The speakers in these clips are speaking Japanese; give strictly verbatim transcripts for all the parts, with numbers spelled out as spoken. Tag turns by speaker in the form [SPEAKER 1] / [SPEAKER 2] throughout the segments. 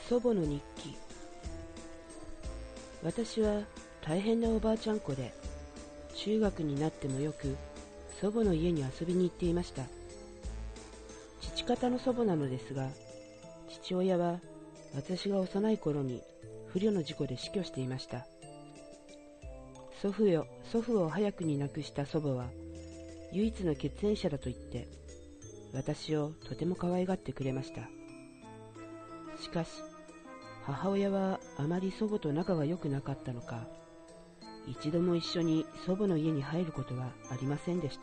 [SPEAKER 1] 祖母の日記。私は大変なおばあちゃん子で、中学になってもよく祖母の家に遊びに行っていました。父方の祖母なのですが、父親は私が幼い頃に不慮の事故で死去していました。祖父よ、祖父を早くに亡くした祖母は唯一の血縁者だと言って、私をとても可愛がってくれました。しかし、母親はあまり祖母と仲が良くなかったのか、一度も一緒に祖母の家に入ることはありませんでした。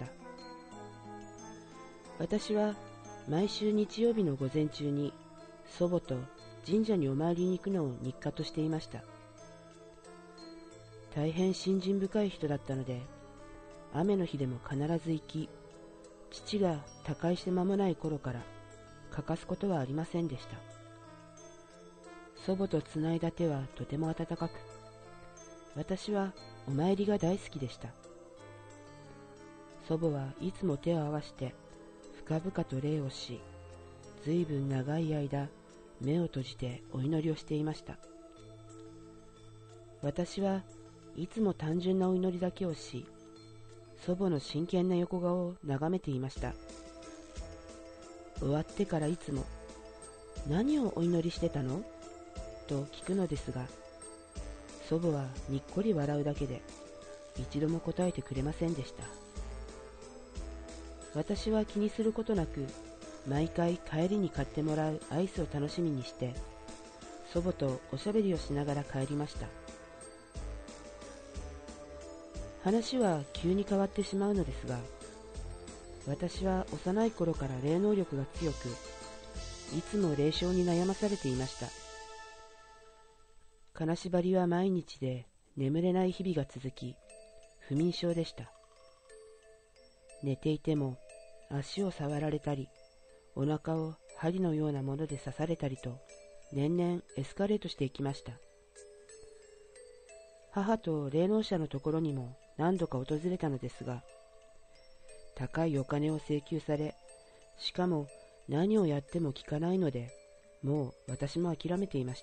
[SPEAKER 1] 私は毎週日曜日の午前中に祖母と神社にお参りに行くのを日課としていました。大変信心深い人だったので、雨の日でも必ず行き、父が他界して間もない頃から欠かすことはありませんでした。祖母とつないだ手はとても温かく、私はお参りが大好きでした。祖母はいつも手を合わして深々と礼をし、ずいぶん長い間目を閉じてお祈りをしていました。私はいつも単純なお祈りだけをし、祖母の真剣な横顔を眺めていました。終わってからいつも、何をお祈りしてたの？と聞くのですが、祖母はにっこり笑うだけで一度も答えてくれませんでした。私は気にすることなく、毎回帰りに買ってもらうアイスを楽しみにして、祖母とおしゃべりをしながら帰りました。話は急に変わってしまうのですが、私は幼い頃から霊能力が強く、いつも霊障に悩まされていました。金縛りは毎日で眠れない日々が続き、不眠症でした。寝ていても足を触られたり、お腹を針のようなもので刺されたりと、年々エスカレートしていきました。母と霊能者のところにも何度か訪れたのですが、高いお金を請求され、しかも何をやっても効かないので、もう私も諦めていました。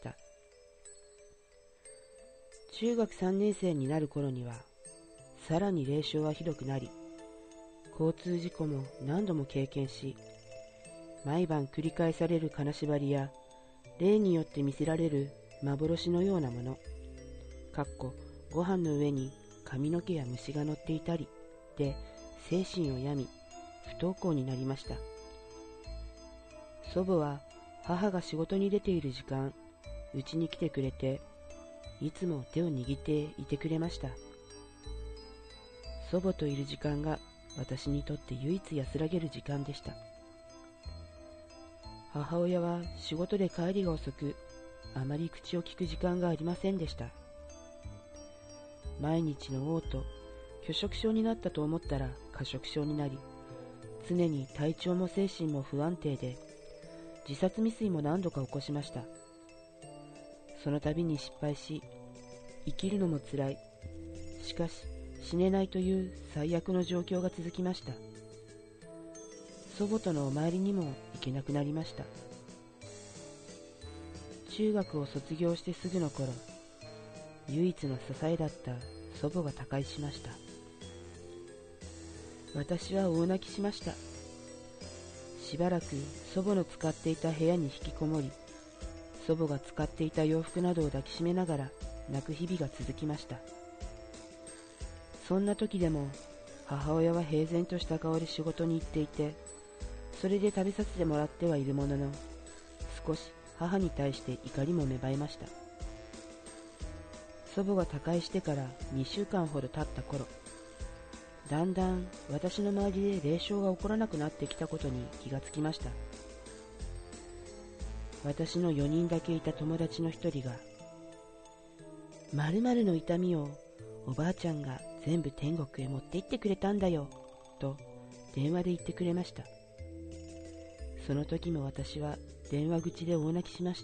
[SPEAKER 1] 中学さんねん生になる頃には、さらに霊障はひどくなり、交通事故も何度も経験し、毎晩繰り返される金縛りや、霊によって見せられる幻のようなもの、かっこご飯の上に髪の毛や虫が乗っていたりで精神を病み、不登校になりました。祖母は母が仕事に出ている時間、うちに来てくれて、いつも手を握っていてくれました。祖母といる時間が私にとって唯一安らげる時間でした。母親は仕事で帰りが遅く、あまり口を聞く時間がありませんでした。毎日の嘔吐、拒食症になったと思ったら過食症になり、常に体調も精神も不安定で、自殺未遂も何度か起こしました。その度に失敗し、生きるのもつらい。しかし死ねないという最悪の状況が続きました。祖母とのお参りにも行けなくなりました。中学を卒業してすぐの頃、唯一の支えだった祖母が他界しました。私は大泣きしました。しばらく祖母の使っていた部屋に引きこもり、祖母が使っていた洋服などを抱きしめながら泣く日々が続きました。そんな時でも母親は平然とした顔で仕事に行っていて、それで食べさせてもらってはいるものの、少し母に対して怒りも芽生えました。祖母が他界してからにしゅうかんほど経った頃、だんだん私の周りで霊障が起こらなくなってきたことに気がつきました。私のよにんだけいた友達の一人が、〇〇の痛みをおばあちゃんが全部天国へ持って行ってくれたんだよ、と電話で言ってくれました。その時も私は電話口で大泣きしました。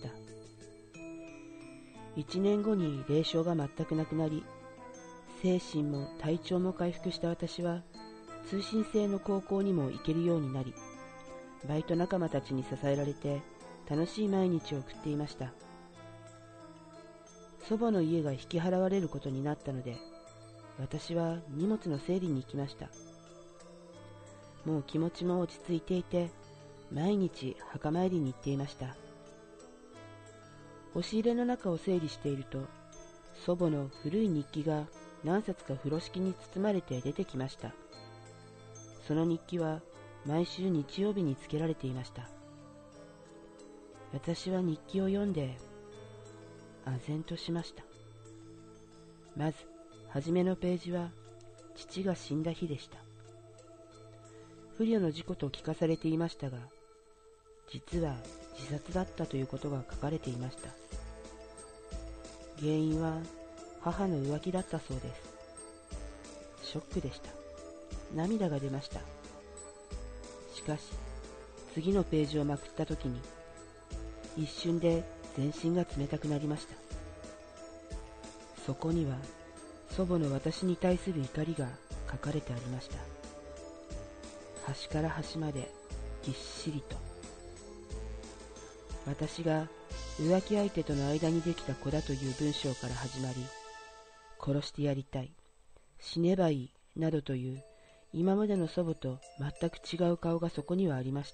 [SPEAKER 1] 一年後に霊障が全くなくなり、精神も体調も回復した私は、通信制の高校にも行けるようになり、バイト仲間たちに支えられて楽しい毎日を送っていました。 祖母の家が引き払われることになったので、私は荷物の整理に行きました。もう気持ちも落ち着いていて、毎日墓参りに行っていました。押し入れの中を整理していると、祖母の古い日記が何冊か風呂敷に包まれて出てきました。その日記は毎週日曜日につけられていました。私は日記を読んで、唖然としました。まず、はじめのページは、父が死んだ日でした。不慮の事故と聞かされていましたが、実は自殺だったということが書かれていました。原因は母の浮気だったそうです。ショックでした。涙が出ました。しかし、次のページをまくったときに、一瞬で全身が冷たくなりました。そこには、祖母の私に対する怒りが書かれてありました。端から端までぎっしりと。私が浮気相手との間にできた子だという文章から始まり、殺してやりたい、死ねばいい、などという今までの祖母と全く違う顔がそこにはありました。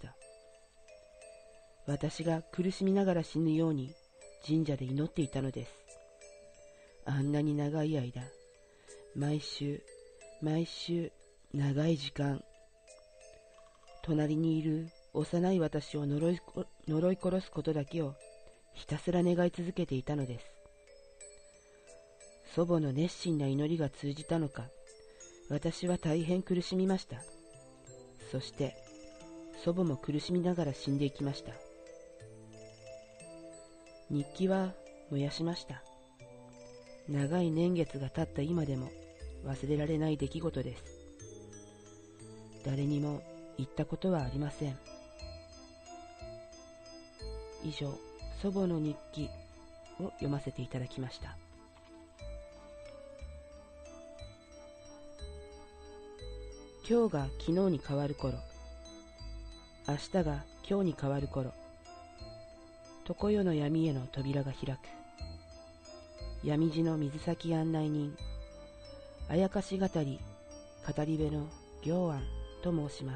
[SPEAKER 1] 私が苦しみながら死ぬように神社で祈っていたのです。あんなに長い間、毎週、毎週、長い時間、隣にいる幼い私を呪い、呪い殺すことだけをひたすら願い続けていたのです。祖母の熱心な祈りが通じたのか、私は大変苦しみました。そして、祖母も苦しみながら死んでいきました。日記は燃やしました。長い年月が経った今でも忘れられない出来事です。誰にも言ったことはありません。以上、祖母の日記を読ませていただきました。今日が昨日に変わる頃、明日が今日に変わる頃、常世の闇への扉が開く。闇路の水先案内人、あやかし語り、語り部の行庵と申します。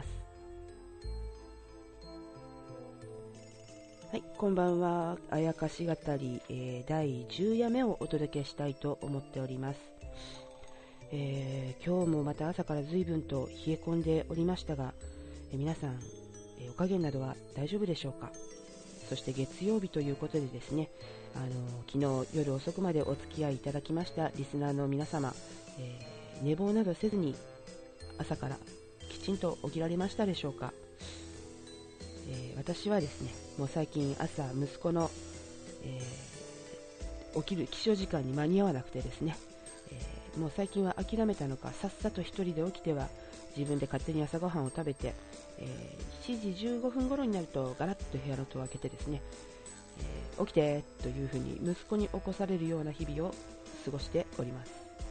[SPEAKER 1] はい、こんばんは。あやかし語り、えー、だいじゅう夜目をお届けしたいと思っております。えー、今日もまた朝から随分と冷え込んでおりましたが、えー、皆さん、えー、お加減などは大丈夫でしょうか。そして月曜日ということでですね、あのー、昨日夜遅くまでお付き合いいただきましたリスナーの皆様、えー、寝坊などせずに朝からきちんと起きられましたでしょうか。えー、私はですね、もう最近朝息子の、えー、起きる起床時間に間に合わなくてですね、えー、もう最近は諦めたのか、さっさと一人で起きては自分で勝手に朝ごはんを食べて、えー、しちじじゅうごふん頃になるとガラッと部屋の戸を開けてですね、えー、起きてというふうに息子に起こされるような日々を過ごしております。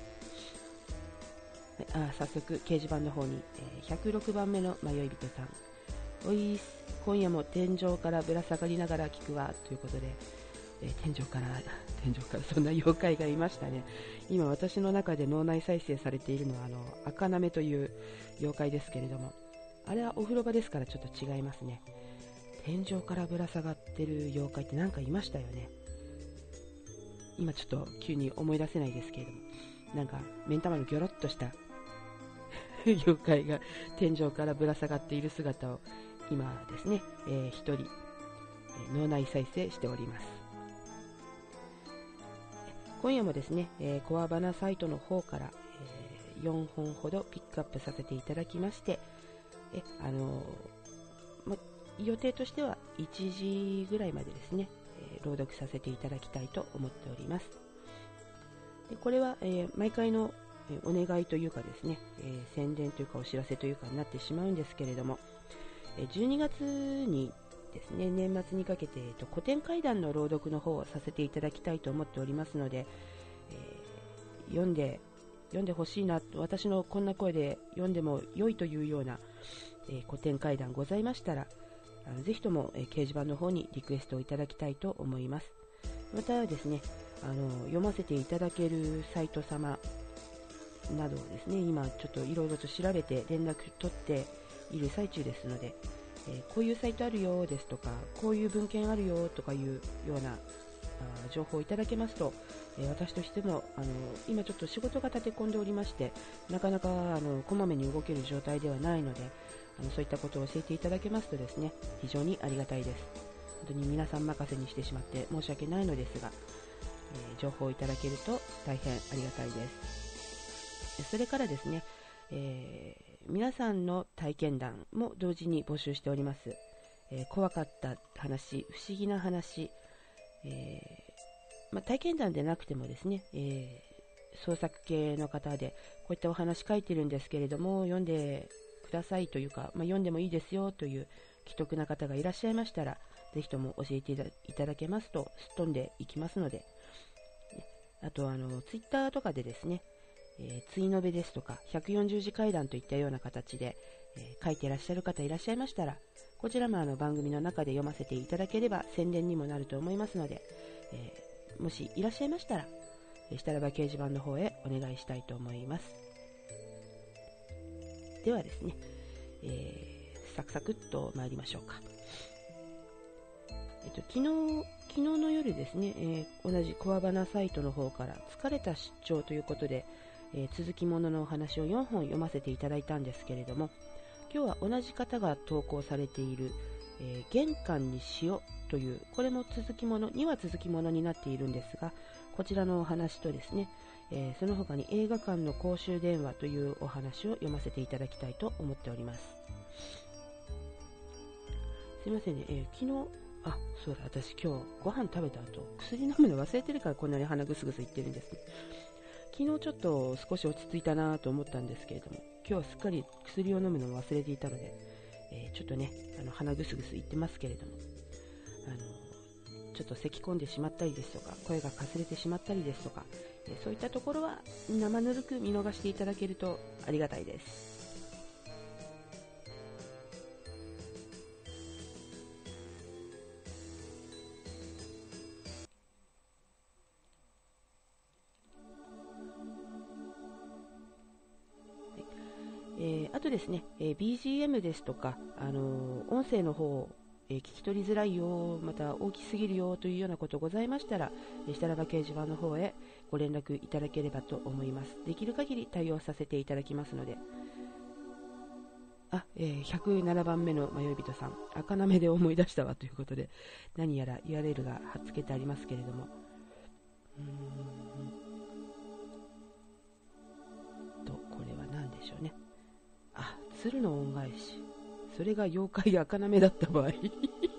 [SPEAKER 1] あ、早速掲示板の方に、えー、ひゃくろくばんめの迷い人さん、おいーす、今夜も天井からぶら下がりながら聞くわということで、えー、天井から天井からそんな妖怪がいましたね。今私の中で脳内再生されているのはあの赤なめという妖怪ですけれども、あれはお風呂場ですからちょっと違いますね。天井からぶら下がってる妖怪ってなんかいましたよね。今ちょっと急に思い出せないですけれども、なんか目ん玉のギョロッとした妖怪が天井からぶら下がっている姿を今ですね、えー、一人、えー、脳内再生しております。今夜もですね、えー、コアバナサイトの方から、えー、よんほんほどピックアップさせていただきまして、えあのーま、予定としてはいちじぐらいまでですね、えー、朗読させていただきたいと思っております。でこれは、えー、毎回のお願いというかですね、えー、宣伝というかお知らせというかになってしまうんですけれども、じゅうにがつにですね、年末にかけて、えー、と古典怪談の朗読の方をさせていただきたいと思っておりますので、えー、読んで読んでほしいな、私のこんな声で読んでも良いというような、えー、古典怪談ございましたら、あのぜひとも、えー、掲示板の方にリクエストをいただきたいと思います。またですね、 あの読ませていただけるサイト様などをですね、今ちょっといろいろと調べて連絡取っている最中ですので、えー、こういうサイトあるよですとか、こういう文献あるよとかいうようなあ情報をいただけますと、えー、私としてもあの今ちょっと仕事が立て込んでおりまして、なかなかあのこまめに動ける状態ではないので、あのそういったことを教えていただけますとですね、非常にありがたいです。本当に皆さん任せにしてしまって申し訳ないのですが、えー、情報をいただけると大変ありがたいです。それからですね、えー、皆さんの体験談も同時に募集しております。えー、怖かった話、不思議な話、えーまあ、体験談でなくてもですね、えー、創作系の方でこういったお話書いてるんですけれども、読んでくださいというか、まあ、読んでもいいですよという既得な方がいらっしゃいましたら、ぜひとも教えていただけますとすっ飛んでいきますので、あとあのツイッターとかでですね、えー、ついのべですとかひゃくよんじゅうじ怪談といったような形で、えー、書いていらっしゃる方いらっしゃいましたら、こちらもあの番組の中で読ませていただければ宣伝にもなると思いますので、えー、もしいらっしゃいましたら、したらば掲示板の方へお願いしたいと思います。ではですね、えー、サクサクっと参りましょうか。えっと、昨日、昨日の夜ですね、えー、同じコアバナサイトの方から疲れた出張ということで、えー、続きもののお話をよんほん読ませていただいたんですけれども、今日は同じ方が投稿されている、えー、玄関に塩という、これも続きものには続きものになっているんですが、こちらのお話とですね、えー、その他に映画館の公衆電話というお話を読ませていただきたいと思っております。すいませんね、えー、昨日あ、そうだ、私今日ご飯食べた後薬飲むの忘れてるからこんなに鼻ぐすぐすいってるんですね。昨日ちょっと少し落ち着いたなと思ったんですけれども、今日はすっかり薬を飲むのを忘れていたので、えー、ちょっとね、あの鼻ぐすぐすいってますけれども、あのちょっと咳き込んでしまったりですとか、声がかすれてしまったりですとか、えー、そういったところは生ぬるく見逃していただけるとありがたいです。えー、あとですね、えー、ビージーエム ですとか、あのー、音声の方を、えー、聞き取りづらいよ、また大きすぎるよというようなことございましたら、えー、したらば掲示板の方へご連絡いただければと思います。できる限り対応させていただきますので。あ、えー、ひゃくななばんめの迷い人さん、赤なめで思い出したわということで、何やら ユーアールエル が貼っつけてありますけれども、うーんと、これは何でしょうね。あ、鶴の恩返し、それが妖怪赤なめだった場合えー、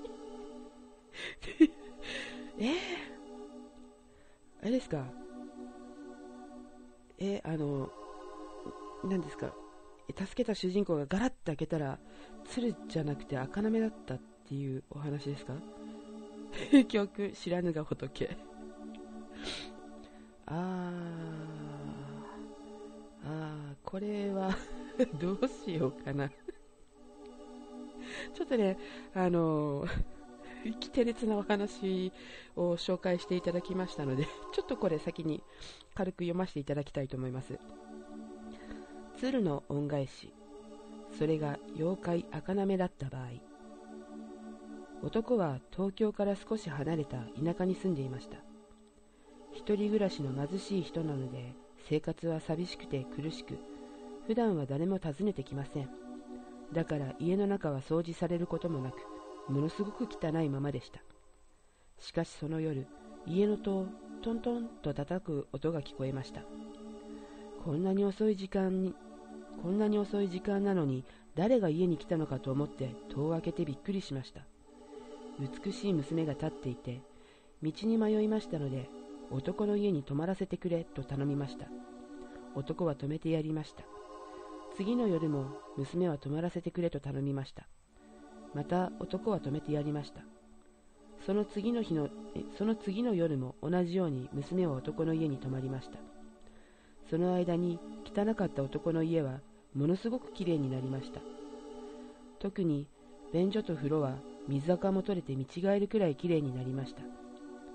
[SPEAKER 1] あれですか、えー、あの何ですか、助けた主人公がガラッと開けたら鶴じゃなくて赤なめだったっていうお話ですか教訓知らぬが仏あーあー、これはどうしようかなちょっとね、あのー、奇烈なお話を紹介していただきましたので、ちょっとこれ先に軽く読ませていただきたいと思います。鶴の恩返し、それが妖怪赤なめだった場合、男は東京から少し離れた田舎に住んでいました。一人暮らしの貧しい人なので、生活は寂しくて苦しく、普段は誰も訪ねてきません。だから家の中は掃除されることもなく、ものすごく汚いままでした。しかしその夜、家の戸をトントンと叩く音が聞こえました。こんなに遅い時間に、こんなに遅い時間なのに誰が家に来たのかと思って戸を開けてびっくりしました。美しい娘が立っていて、道に迷いましたので、男の家に泊まらせてくれと頼みました。男は泊めてやりました。次の夜も娘は泊まらせてくれと頼みました。また男は泊めてやりました。その次の日の、その次の夜も同じように娘は男の家に泊まりました。その間に汚かった男の家はものすごくきれいになりました。特に便所と風呂は水垢も取れて見違えるくらいきれいになりました。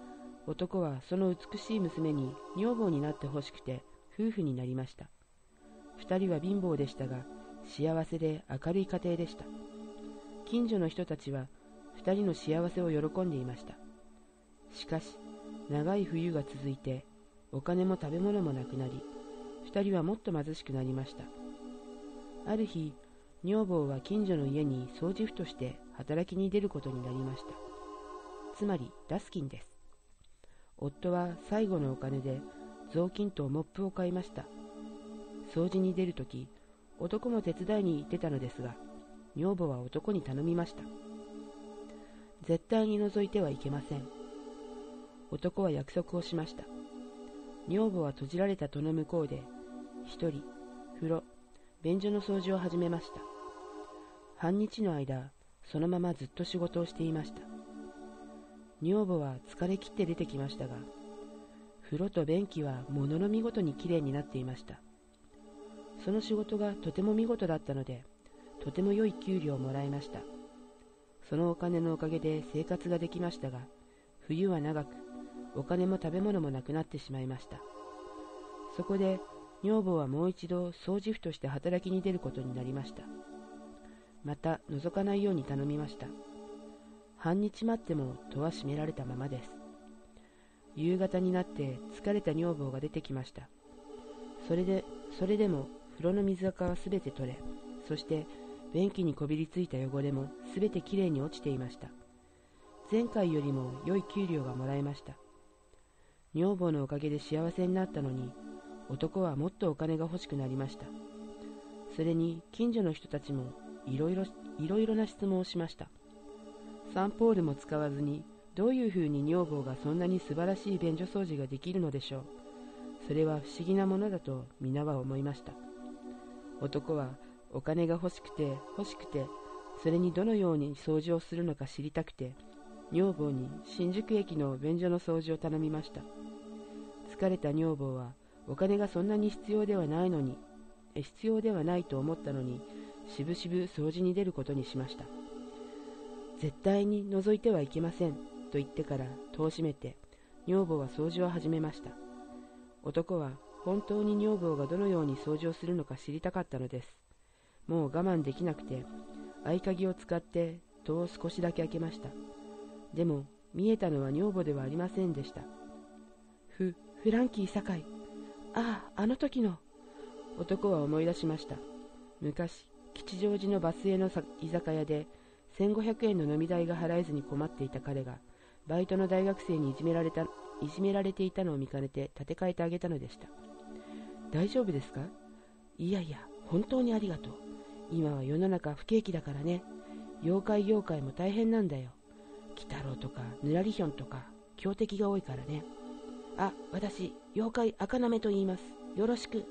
[SPEAKER 1] 男はその美しい娘に女房になってほしくて夫婦になりました。二人は貧乏でしたが、幸せで明るい家庭でした。近所の人たちは二人の幸せを喜んでいました。しかし、長い冬が続いて、お金も食べ物もなくなり、二人はもっと貧しくなりました。ある日、女房は近所の家に掃除婦として働きに出ることになりました。つまり、ダスキンです。夫は最後のお金で雑巾とモップを買いました。掃除に出るとき、男も手伝いに出たのですが、女房は男に頼みました。絶対に覗いてはいけません。男は約束をしました。女房は閉じられた戸の向こうで、一人、風呂、便所の掃除を始めました。半日の間、そのままずっと仕事をしていました。女房は疲れ切って出てきましたが、風呂と便器はものの見事にきれいになっていました。その仕事がとても見事だったので、とても良い給料をもらいました。そのお金のおかげで生活ができましたが、冬は長く、お金も食べ物もなくなってしまいました。そこで、女房はもう一度掃除婦として働きに出ることになりました。また覗かないように頼みました。半日待っても戸は閉められたままです。夕方になって疲れた女房が出てきました。それで、それでも風呂の水垢はすべて取れ、そして便器にこびりついた汚れもすべてきれいに落ちていました。前回よりも良い給料がもらえました。女房のおかげで幸せになったのに、男はもっとお金が欲しくなりました。それに近所の人たちもいろいろいろいろな質問をしました。サンポールも使わずにどういうふうに女房がそんなに素晴らしい便所掃除ができるのでしょう。それは不思議なものだと皆は思いました。男はお金が欲しくて欲しくて、それにどのように掃除をするのか知りたくて、女房に新宿駅の便所の掃除を頼みました。疲れた女房はお金がそんなに必要ではないのに、必要ではないと思ったのに、しぶしぶ掃除に出ることにしました。絶対に覗いてはいけませんと言ってから戸を閉めて、女房は掃除を始めました。男は本当に女房がどのように掃除をするのか知りたかったのです。もう我慢できなくて、合鍵を使って戸を少しだけ開けました。でも見えたのは女房ではありませんでした。フ、フランキー堺。ああ、あの時の。男は思い出しました。昔、吉祥寺のバスへの居酒屋でせんごひゃくえんの飲み代が払えずに困っていた彼が、バイトの大学生にいじめられた、いじめられていたのを見かねて立て替えてあげたのでした。大丈夫ですか？いやいや、本当にありがとう。今は世の中不景気だからね。妖怪業界も大変なんだよ。鬼太郎とかぬらりひょんとか強敵が多いからね。あ、私、妖怪赤なめと言います。よろしく。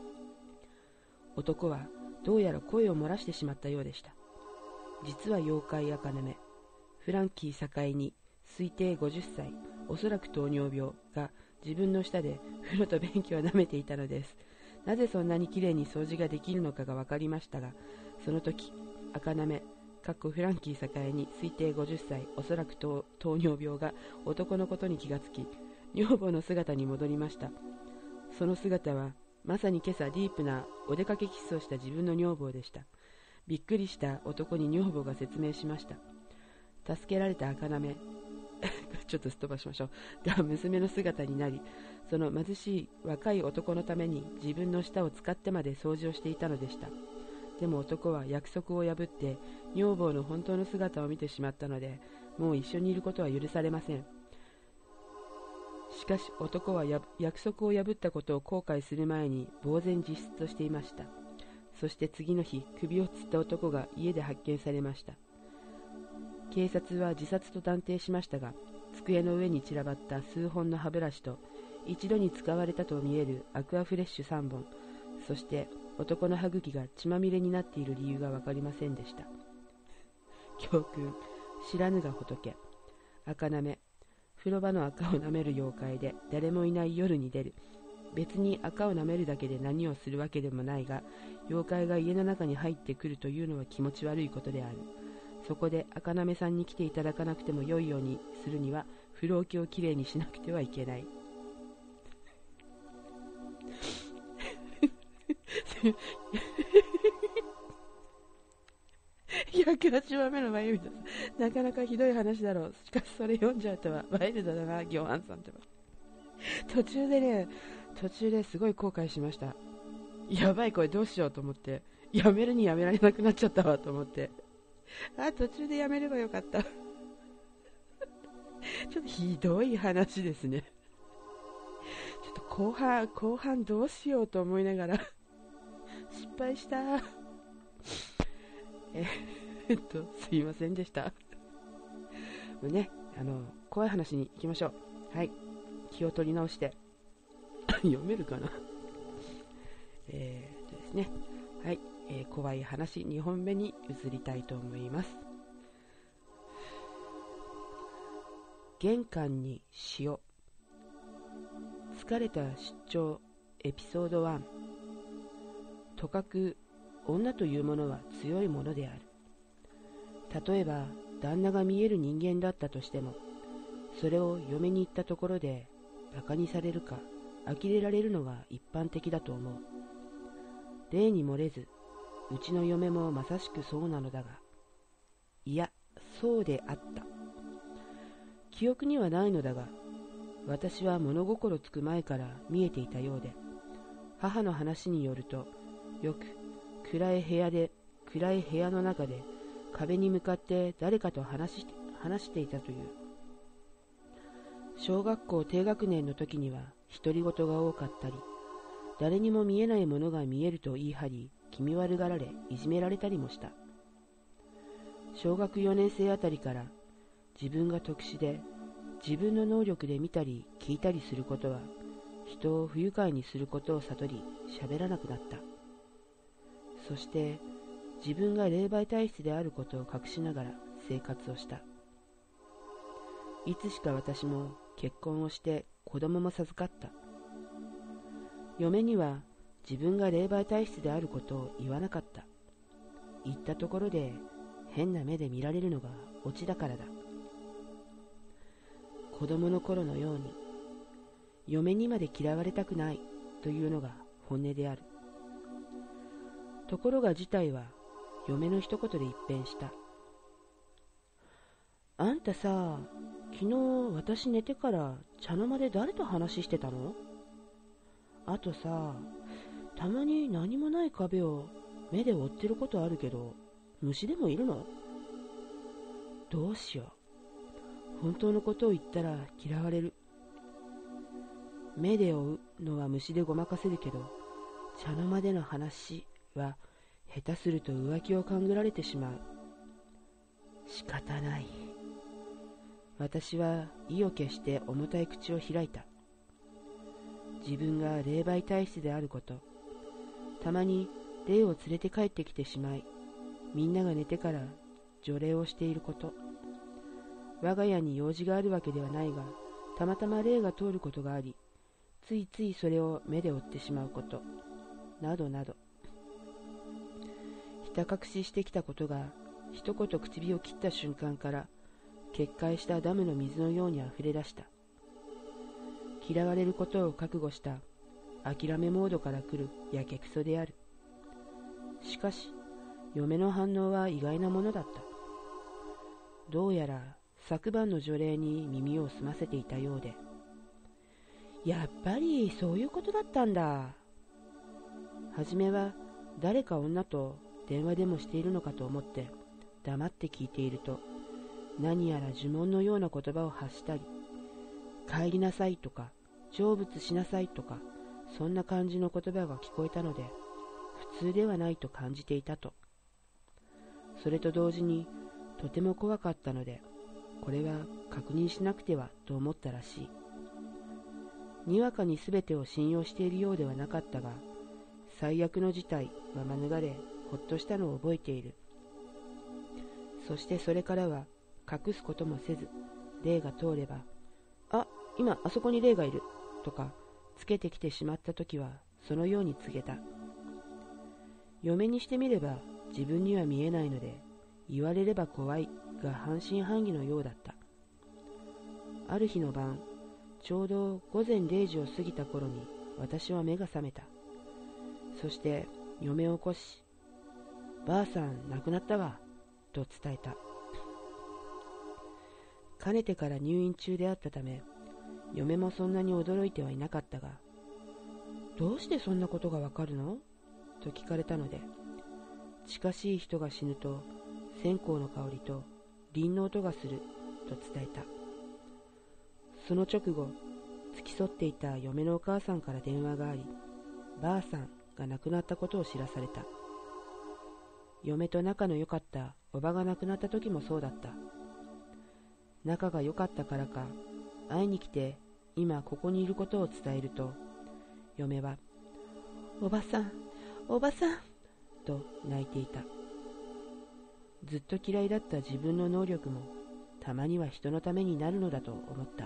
[SPEAKER 1] 男はどうやら声を漏らしてしまったようでした。実は妖怪赤なめ、フランキー堺に推定ごじゅっさい、おそらく糖尿病が自分の舌で風呂と便器を舐めていたのです。なぜそんなにきれいに掃除ができるのかが分かりましたが、その時、赤なめ、かっこフランキー堺に推定ごじゅっさい、おそらく糖尿病が男のことに気がつき、女房の姿に戻りました。その姿は、まさに今朝ディープなお出かけキスをした自分の女房でした。びっくりした男に女房が説明しました。助けられた赤なめちょっとすっ飛ばしましょうが娘の姿になり、その貧しい若い男のために自分の舌を使ってまで掃除をしていたのでした。でも男は約束を破って女房の本当の姿を見てしまったので、もう一緒にいることは許されません。しかし男はや約束を破ったことを後悔する前に呆然自失としていました。そして次の日、首を吊った男が家で発見されました。警察は自殺と断定しましたが、机の上に散らばった数本の歯ブラシと一度に使われたと見えるアクアフレッシュさんぼん、そして男の歯茎が血まみれになっている理由が分かりませんでした。教訓、知らぬが仏。赤なめ、風呂場の赤を舐める妖怪で誰もいない夜に出る。別に赤を舐めるだけで何をするわけでもないが、妖怪が家の中に入ってくるというのは気持ち悪いことである。そこで赤なめさんに来ていただかなくても良いようにするには風呂桶をきれいにしなくてはいけない。ひゃくはちばんめの眉毛です。なかなかひどい話だろう。しかしそれ読んじゃうとはワイルドだな、ギョハンさんってば。途中でね、途中ですごい後悔しました。やばい、これどうしようと思って、やめるにやめられなくなっちゃったわと思って、あ、途中でやめればよかった。ちょっとひどい話ですね。ちょっと後半後半どうしようと思いながら失敗した。ええっとすいませんでした。もうね、あの怖い話に行きましょう。はい、気を取り直して読めるかな。えー、っとですね、はい、えー、怖い話にほんめに移りたいと思います。玄関に塩。疲れた出張エピソードワン。とかく女というものは強いものである。例えば旦那が見える人間だったとしても、それを嫁に行ったところでバカにされるか呆れられるのが一般的だと思う。例に漏れず、うちの嫁もまさしくそうなのだが、いや、そうであった。記憶にはないのだが、私は物心つく前から見えていたようで、母の話によると、よく暗い部屋で暗い部屋の中で壁に向かって誰かと話し、話していたという。小学校低学年の時には独り言が多かったり、誰にも見えないものが見えると言い張り、気味悪がられ、いじめられたりもした。小学よねん生あたりから自分が特殊で、自分の能力で見たり聞いたりすることは人を不愉快にすることを悟り、喋らなくなった。そして自分が霊媒体質であることを隠しながら生活をした。いつしか私も結婚をして子供も授かった。嫁には自分が霊媒体質であることを言わなかった。言ったところで変な目で見られるのがオチだからだ。子供の頃のように、嫁にまで嫌われたくないというのが本音である。ところが事態は嫁の一言で一変した。あんたさ、昨日私寝てから茶の間で誰と話してたの？あとさ、たまに何もない壁を目で追ってることあるけど、虫でもいるの？どうしよう。本当のことを言ったら嫌われる。目で追うのは虫でごまかせるけど、茶の間での話は下手すると浮気を勘ぐられてしまう。仕方ない。私は意を決して重たい口を開いた。自分が霊媒体質であること、たまに霊を連れて帰ってきてしまい、みんなが寝てから除霊をしていること、我が家に用事があるわけではないが、たまたま霊が通ることがあり、ついついそれを目で追ってしまうこと、などなど。ひた隠ししてきたことが、一言口火を切った瞬間から、決壊したダムの水のようにあふれ出した。嫌われることを覚悟した諦めモードから来るやけくそである。しかし、嫁の反応は意外なものだった。どうやら昨晩の除霊に耳を澄ませていたようで、やっぱりそういうことだったんだ。はじめは誰か女と電話でもしているのかと思って黙って聞いていると、何やら呪文のような言葉を発したり、帰りなさいとか成仏しなさいとか、そんな感じの言葉が聞こえたので、普通ではないと感じていたと。それと同時にとても怖かったので、これは確認しなくてはと思ったらしい。にわかにすべてを信用しているようではなかったが、最悪の事態は免れ、ほっとしたのを覚えている。そしてそれからは隠すこともせず、霊が通れば、あ、今あそこに霊がいるとかつけてきてしまったときはそのように告げた。嫁にしてみれば自分には見えないので、言われれば怖いが半信半疑のようだった。 ある日の晩、ちょうど午前れいじを過ぎた頃に私は目が覚めた。そして嫁を起こし、ばあさん亡くなったわ、と伝えた。かねてから入院中であったため、嫁もそんなに驚いてはいなかったが、どうしてそんなことがわかるのと聞かれたので、近しい人が死ぬと線香の香りと鈴の音がすると伝えた。その直後、付き添っていた嫁のお母さんから電話があり、ばあさんが亡くなったことを知らされた。嫁と仲の良かったおばが亡くなった時もそうだった。仲が良かったからか、会いに来て今ここにいることを伝えると、嫁は、おばさん、おばさん、と泣いていた。ずっと嫌いだった自分の能力も、たまには人のためになるのだと思った。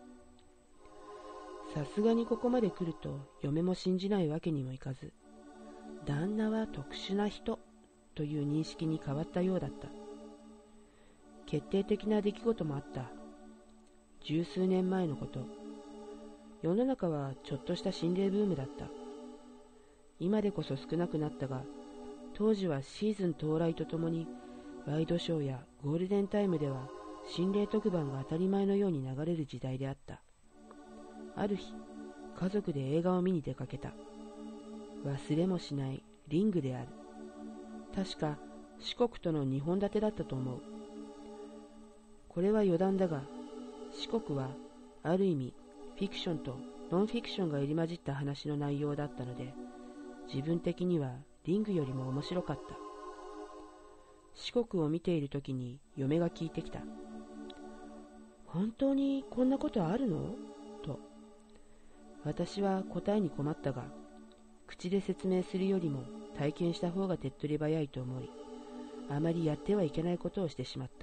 [SPEAKER 1] さすがにここまで来ると嫁も信じないわけにもいかず、旦那は特殊な人という認識に変わったようだった。決定的な出来事もあった。十数年前のこと。世の中はちょっとした心霊ブームだった。今でこそ少なくなったが、当時はシーズン到来とともにワイドショーやゴールデンタイムでは心霊特番が当たり前のように流れる時代であった。ある日、家族で映画を見に出かけた。忘れもしないリングである。確か四国とのにほん立てだったと思う。これは余談だが、四国はある意味フィクションとノンフィクションが入り混じった話の内容だったので、自分的にはリングよりも面白かった。四国を見ているときに嫁が聞いてきた。本当にこんなことあるの？と。私は答えに困ったが、口で説明するよりも体験した方が手っ取り早いと思い、あまりやってはいけないことをしてしまった。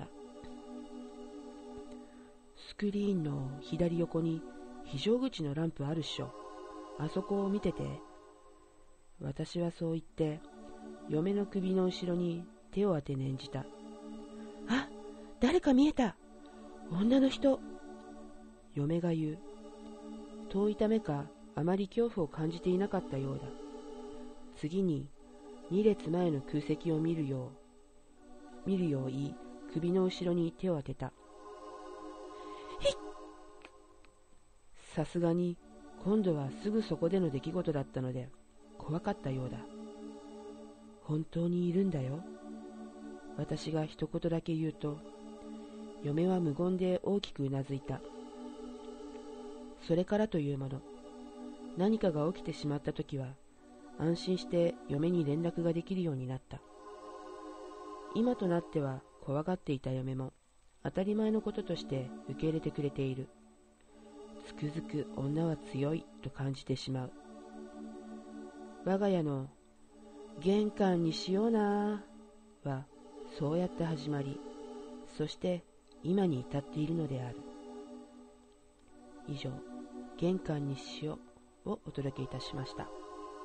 [SPEAKER 1] スクリーンの左横に非常口のランプあるっしょ。あそこを見てて。私はそう言って、嫁の首の後ろに手を当て念じた。あ、誰か見えた。女の人。嫁が言う。遠いためか、あまり恐怖を感じていなかったようだ。次に、二列前の空席を見るよう、見るよう言い、首の後ろに手を当てた。ひっ！さすがに、今度はすぐそこでの出来事だったので、怖かったようだ。本当にいるんだよ。私が一言だけ言うと、嫁は無言で大きくうなずいた。それからというもの、何かが起きてしまったときは、安心して嫁に連絡ができるようになった。今となっては怖がっていた嫁も、当たり前のこととして受け入れてくれている。つくづく女は強いと感じてしまう。我が家の玄関にしようなーはそうやって始まり、そして今に至っているのである。以上、玄関にしようをお届けいたしました。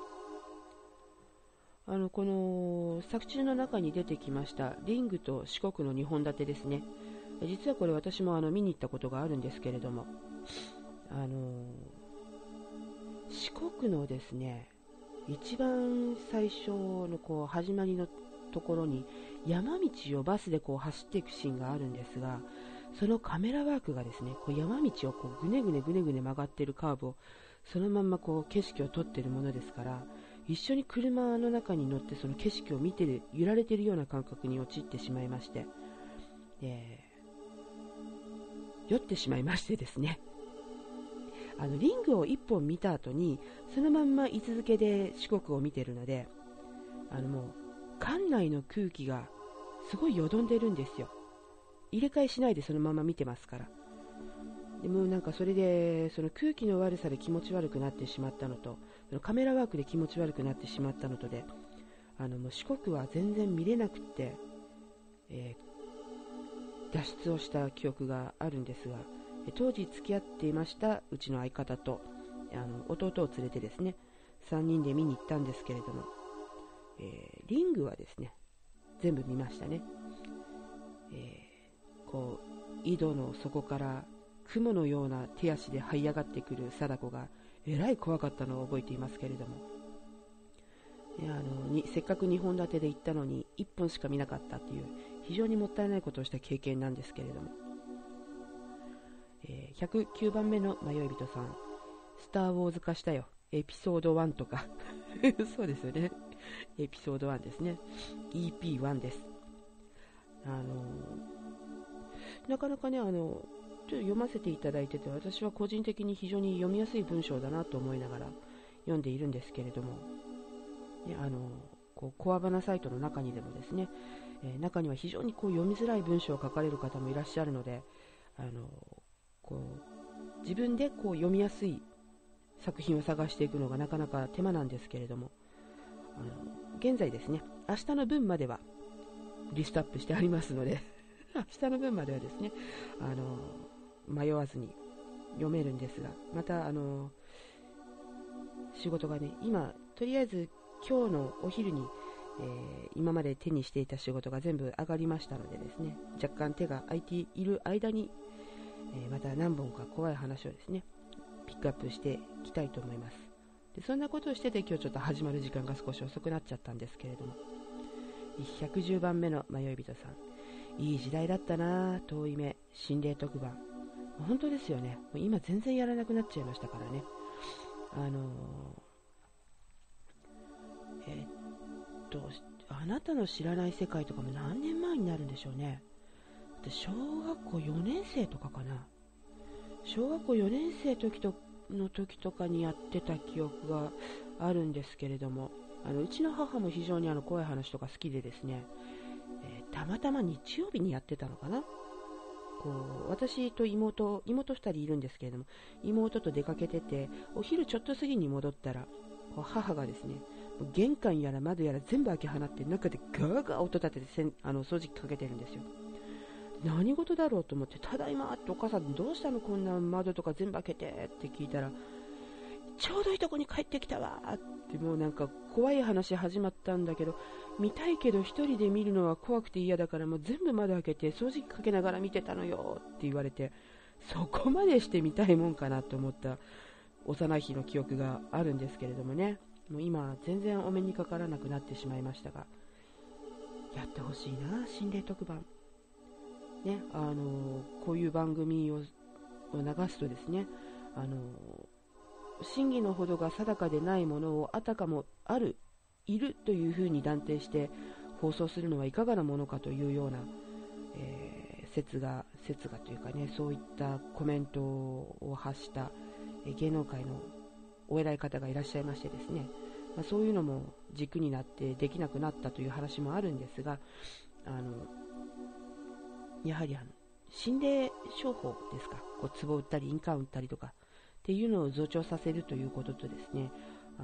[SPEAKER 1] あのこの作中の中に出てきましたリングと四国のにほん立てですね。実はこれ私もあの見に行ったことがあるんですけれども、あの四国のですね、一番最初のこう始まりのところに山道をバスでこう走っていくシーンがあるんですが、そのカメラワークがですね、こう山道をこうぐねぐねぐねぐね曲がっているカーブをそのまんまこう景色を撮っているものですから、一緒に車の中に乗ってその景色を見てる、揺られているような感覚に陥ってしまいまして、えー、酔ってしまいましてですね、あのリングを一本見た後にそのまんま居続けで四国を見てるので、あのもう館内の空気がすごいよどんでるんですよ。入れ替えしないでそのまま見てますから。でもなんかそれでその空気の悪さで気持ち悪くなってしまったのと、そのカメラワークで気持ち悪くなってしまったのとで、あのもう四国は全然見れなくて、えー、脱出をした記憶があるんですが、当時付き合っていましたうちの相方とあの弟を連れてですね、さんにんで見に行ったんですけれども、えー、リングはですね全部見ましたね。えー、こう井戸の底から雲のような手足で這い上がってくる貞子がえらい怖かったのを覚えていますけれども、いやあのにせっかくにほん立てで行ったのにいっぽんしか見なかったっていう非常にもったいないことをした経験なんですけれども、えー、ひゃくきゅうばんめの迷い人さん、スターウォーズ化したよ、エピソードワンとかそうですよね、エピソードワンですね、 イーピーワン です。あのなかなかね、あのちょっと読ませていただいてて、私は個人的に非常に読みやすい文章だなと思いながら読んでいるんですけれども、ね、あのこうコアバナサイトの中にでもですね、えー、中には非常にこう読みづらい文章を書かれる方もいらっしゃるので、あのこう自分でこう読みやすい作品を探していくのがなかなか手間なんですけれども、あの現在ですね、明日の分まではリストアップしてありますので明日の分まではですね、あの迷わずに読めるんですが、またあの仕事がね、今とりあえず今日のお昼に、えー、今まで手にしていた仕事が全部上がりましたのでですね、若干手が空いている間に、えー、また何本か怖い話をですねピックアップしていきたいと思います。でそんなことをしてて今日ちょっと始まる時間が少し遅くなっちゃったんですけれども、ひゃくじゅうばんめの迷い人さん、いい時代だったな、遠い目心霊特番。本当ですよね、もう今全然やらなくなっちゃいましたからね。あのー、えー、っとあなたの知らない世界とかも何年前になるんでしょうね。で小学校よねん生とかかな、小学校よねん生時との時とかにやってた記憶があるんですけれども、あのうちの母も非常にあの怖い話とか好きでですね、えー、たまたま日曜日にやってたのかな、こう私と妹妹ふたりいるんですけれども、妹と出かけててお昼ちょっと過ぎに戻ったら、こう母がですね、玄関やら窓やら全部開け放って中でガーガー音立ててせんあの掃除機かけてるんですよ。何事だろうと思って、ただいまってお母さんどうしたの、こんな窓とか全部開けてって聞いたら、ちょうどいいとこに帰ってきたわって、もうなんか怖い話始まったんだけど、見たいけど一人で見るのは怖くて嫌だから、もう全部窓開けて掃除機かけながら見てたのよって言われて、そこまでして見たいもんかなと思った幼い日の記憶があるんですけれどもね、もう今全然お目にかからなくなってしまいましたが、やってほしいな、心霊特番ね。あのこういう番組をを流すとですね、あの真偽のほどが定かでないものをあたかもあるいるというふうに断定して放送するのはいかがなものかというような、えー、説が説がというかね、そういったコメントを発した、えー、芸能界のお偉い方がいらっしゃいましてですね、まあ、そういうのも軸になってできなくなったという話もあるんですが、あのやはりあの心霊商法ですか、こう壺を売ったり印鑑を売ったりとかっていうのを増長させるということとですね、あ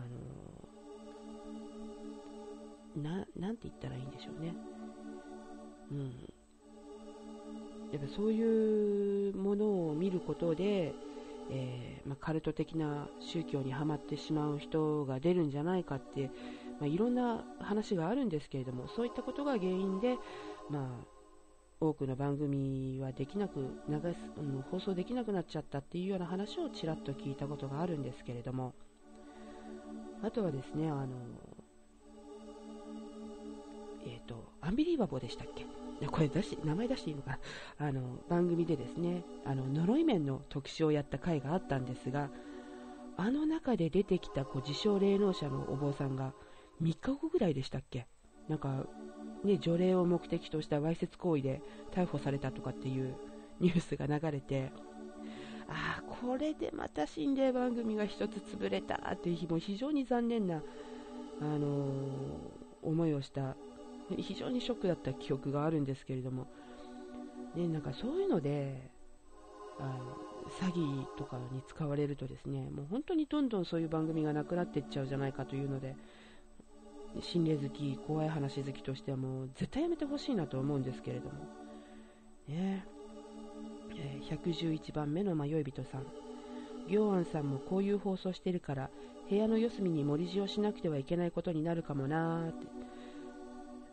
[SPEAKER 1] のななんて言ったらいいんでしょうね、うん、やっぱそういうものを見ることで、えーまあ、カルト的な宗教にはまってしまう人が出るんじゃないかって、まあ、いろんな話があるんですけれども、そういったことが原因で、まあ多くの番組はできなく流す、うん、放送できなくなっちゃったっていうような話をちらっと聞いたことがあるんですけれども、あとはですね、あのえっとアンビリーバボーでしたっけ、これ出し名前出していいのかな、あの番組でですね、あの呪い面の特集をやった回があったんですが、あの中で出てきたこう自称霊能者のお坊さんがみっかごぐらいでしたっけ、なんかね、除霊を目的としたわいせつ行為で逮捕されたとかっていうニュースが流れて、ああこれでまた心霊番組が一つ潰れたっていう日も非常に残念な、あのー、思いをした非常にショックだった記憶があるんですけれども、ね、なんかそういうのであの詐欺とかに使われるとですね、もう本当にどんどんそういう番組がなくなっていっちゃうじゃないかというので、心霊好き、怖い話好きとしてはもう絶対やめてほしいなと思うんですけれども、ねえー、ひゃくじゅういちばんめの迷い人さん、行安さんもこういう放送してるから部屋の四隅に盛り塩しなくてはいけないことになるかもなーって。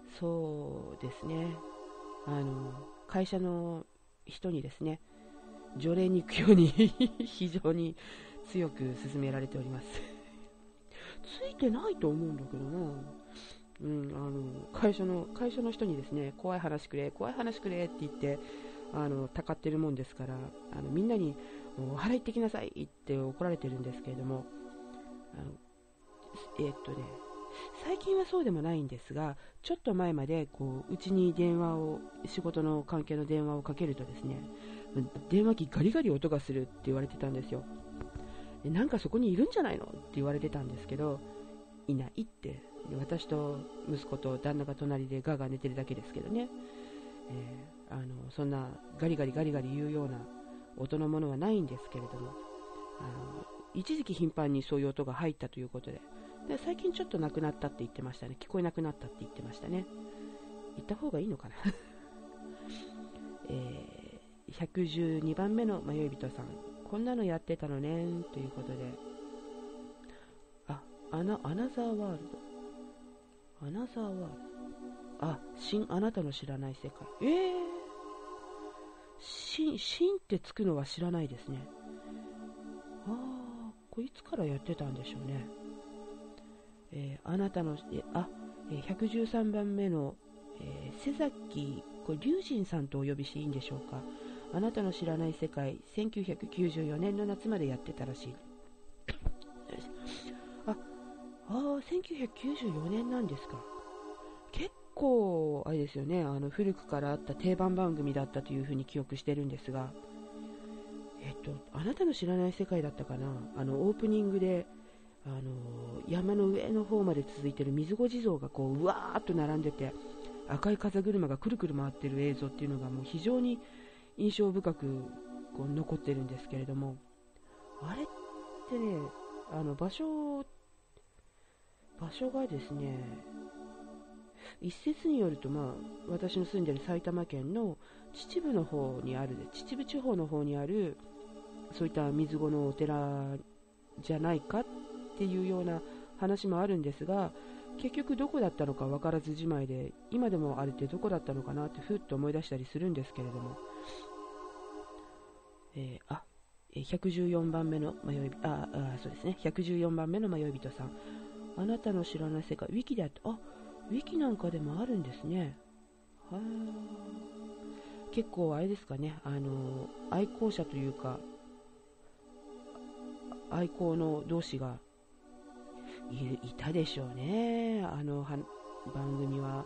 [SPEAKER 1] そうですね、あの会社の人にですね、 除霊に行くように非常に強く勧められておりますついてないと思うんだけどな、うん、あの会社の会社の人にですね、怖い話くれ怖い話くれって言ってあのたかってるもんですから、あのみんなにもう払いってきなさいって怒られてるんですけれども、あのえーっとね最近はそうでもないんですが、ちょっと前までこううちに電話を仕事の関係の電話をかけるとですね、電話機ガリガリ音がするって言われてたんですよ。でなんかそこにいるんじゃないのって言われてたんですけど、いないって。で私と息子と旦那が隣でガーガー寝てるだけですけどね、えー、あのそんなガリガリガリガリ言うような音のものはないんですけれども、あの一時期頻繁にそういう音が入ったということで、で最近ちょっとなくなったって言ってましたね。聞こえなくなったって言ってましたね。言った方がいいのかな、えー、ひゃくじゅうにばんめの迷い人さん、こんなのやってたのねということで、あ、アナ、アナザーワールドアナザーワールドあ、新あなたの知らない世界、えー新、新ってつくのは知らないですね。あー、これいつからやってたんでしょうね。えー、あなたのえあ、えー、ひゃくじゅうさんばんめの、えー、瀬崎これ龍神さんとお呼びしていいんでしょうか。あなたの知らない世界、せんきゅうひゃくきゅうじゅうよねんの夏までやってたらしい。ああせんきゅうひゃくきゅうじゅうよねんなんですか。結構あれですよね、あの古くからあった定番番組だったというふうに記憶してるんですが、えっとあなたの知らない世界だったかな。あのオープニングであの山の上の方まで続いている水子地蔵がこううわーっと並んでて、赤い風車がくるくる回っている映像っていうのがもう非常に印象深くこう残ってるんですけれども、あれってね、あの場所場所がですね、一説によると、まあ、私の住んでる埼玉県の秩父の方にある秩父地方の方にあるそういった水子のお寺じゃないかっていうような話もあるんですが、結局どこだったのか分からずじまいで、今でもあれってどこだったのかなってふっと思い出したりするんですけれども、えー、あひゃくじゅうよんばんめの迷いああそうですねひゃくじゅうよんばんめの迷い人さん、あなたの知らない世界、ウィキであって、あウィキなんかでもあるんですね。は結構あれですかね、あの愛好者というか愛好の同士が い, いたでしょうね、あの番組は。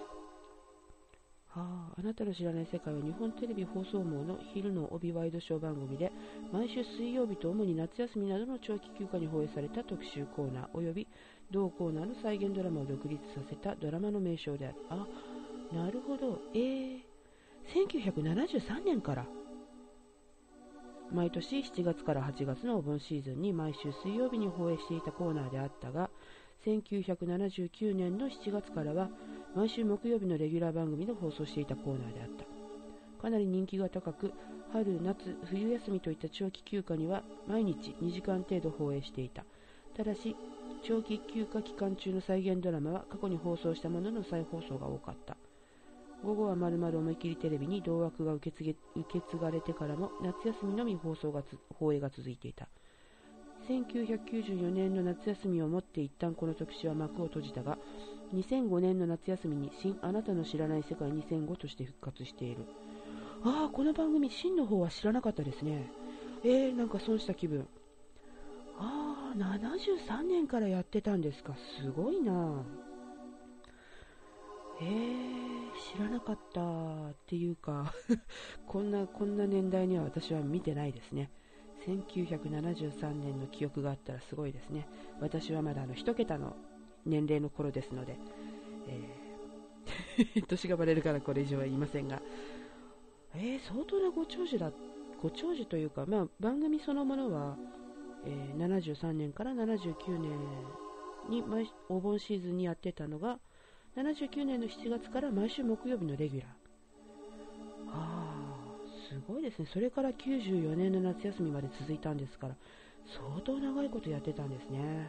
[SPEAKER 1] はあ、あなたの知らない世界は日本テレビ放送網の昼の帯ワイドショー番組で、毎週水曜日と主に夏休みなどの長期休暇に放映された特集コーナーおよび同コーナーの再現ドラマを独立させたドラマの名称である。あ、なるほど。えー、せんきゅうひゃくななじゅうさんねんから毎年しちがつからはちがつのお盆シーズンに毎週水曜日に放映していたコーナーであったが、せんきゅうひゃくななじゅうきゅうねんのしちがつからは毎週木曜日のレギュラー番組で放送していたコーナーであった。かなり人気が高く、春、夏、冬休みといった長期休暇には毎日にじかん程度放映していた。ただし、長期休暇期間中の再現ドラマは過去に放送したものの再放送が多かった。午後はまるまる思い切りテレビに同枠が受け継げ受け継がれてからも夏休みのみ放送がつ放映が続いていた。せんきゅうひゃくきゅうじゅうよねんの夏休みをもって一旦この特集は幕を閉じたが、にせんごねんの夏休みに新あなたの知らない世界にせんごとして復活している。ああ、この番組新の方は知らなかったですね。えー、なんか損した気分。ああ、ななじゅうさんねんからやってたんですか。すごいな。えー、知らなかったっていうかこんなこんな年代には私は見てないですね。せんきゅうひゃくななじゅうさんねんの記憶があったらすごいですね。私はまだあの一桁の年齢の頃ですので、えー、年がバレるからこれ以上は言いませんが、えー、相当なご長寿だご長寿というか、まあ、番組そのものは、えー、ななじゅうさんねんからななじゅうきゅうねんに毎お盆シーズンにやってたのが、ななじゅうきゅうねんのしちがつから毎週木曜日のレギュラー。あー、すごいですね。それからきゅうじゅうよねんの夏休みまで続いたんですから、相当長いことやってたんですね。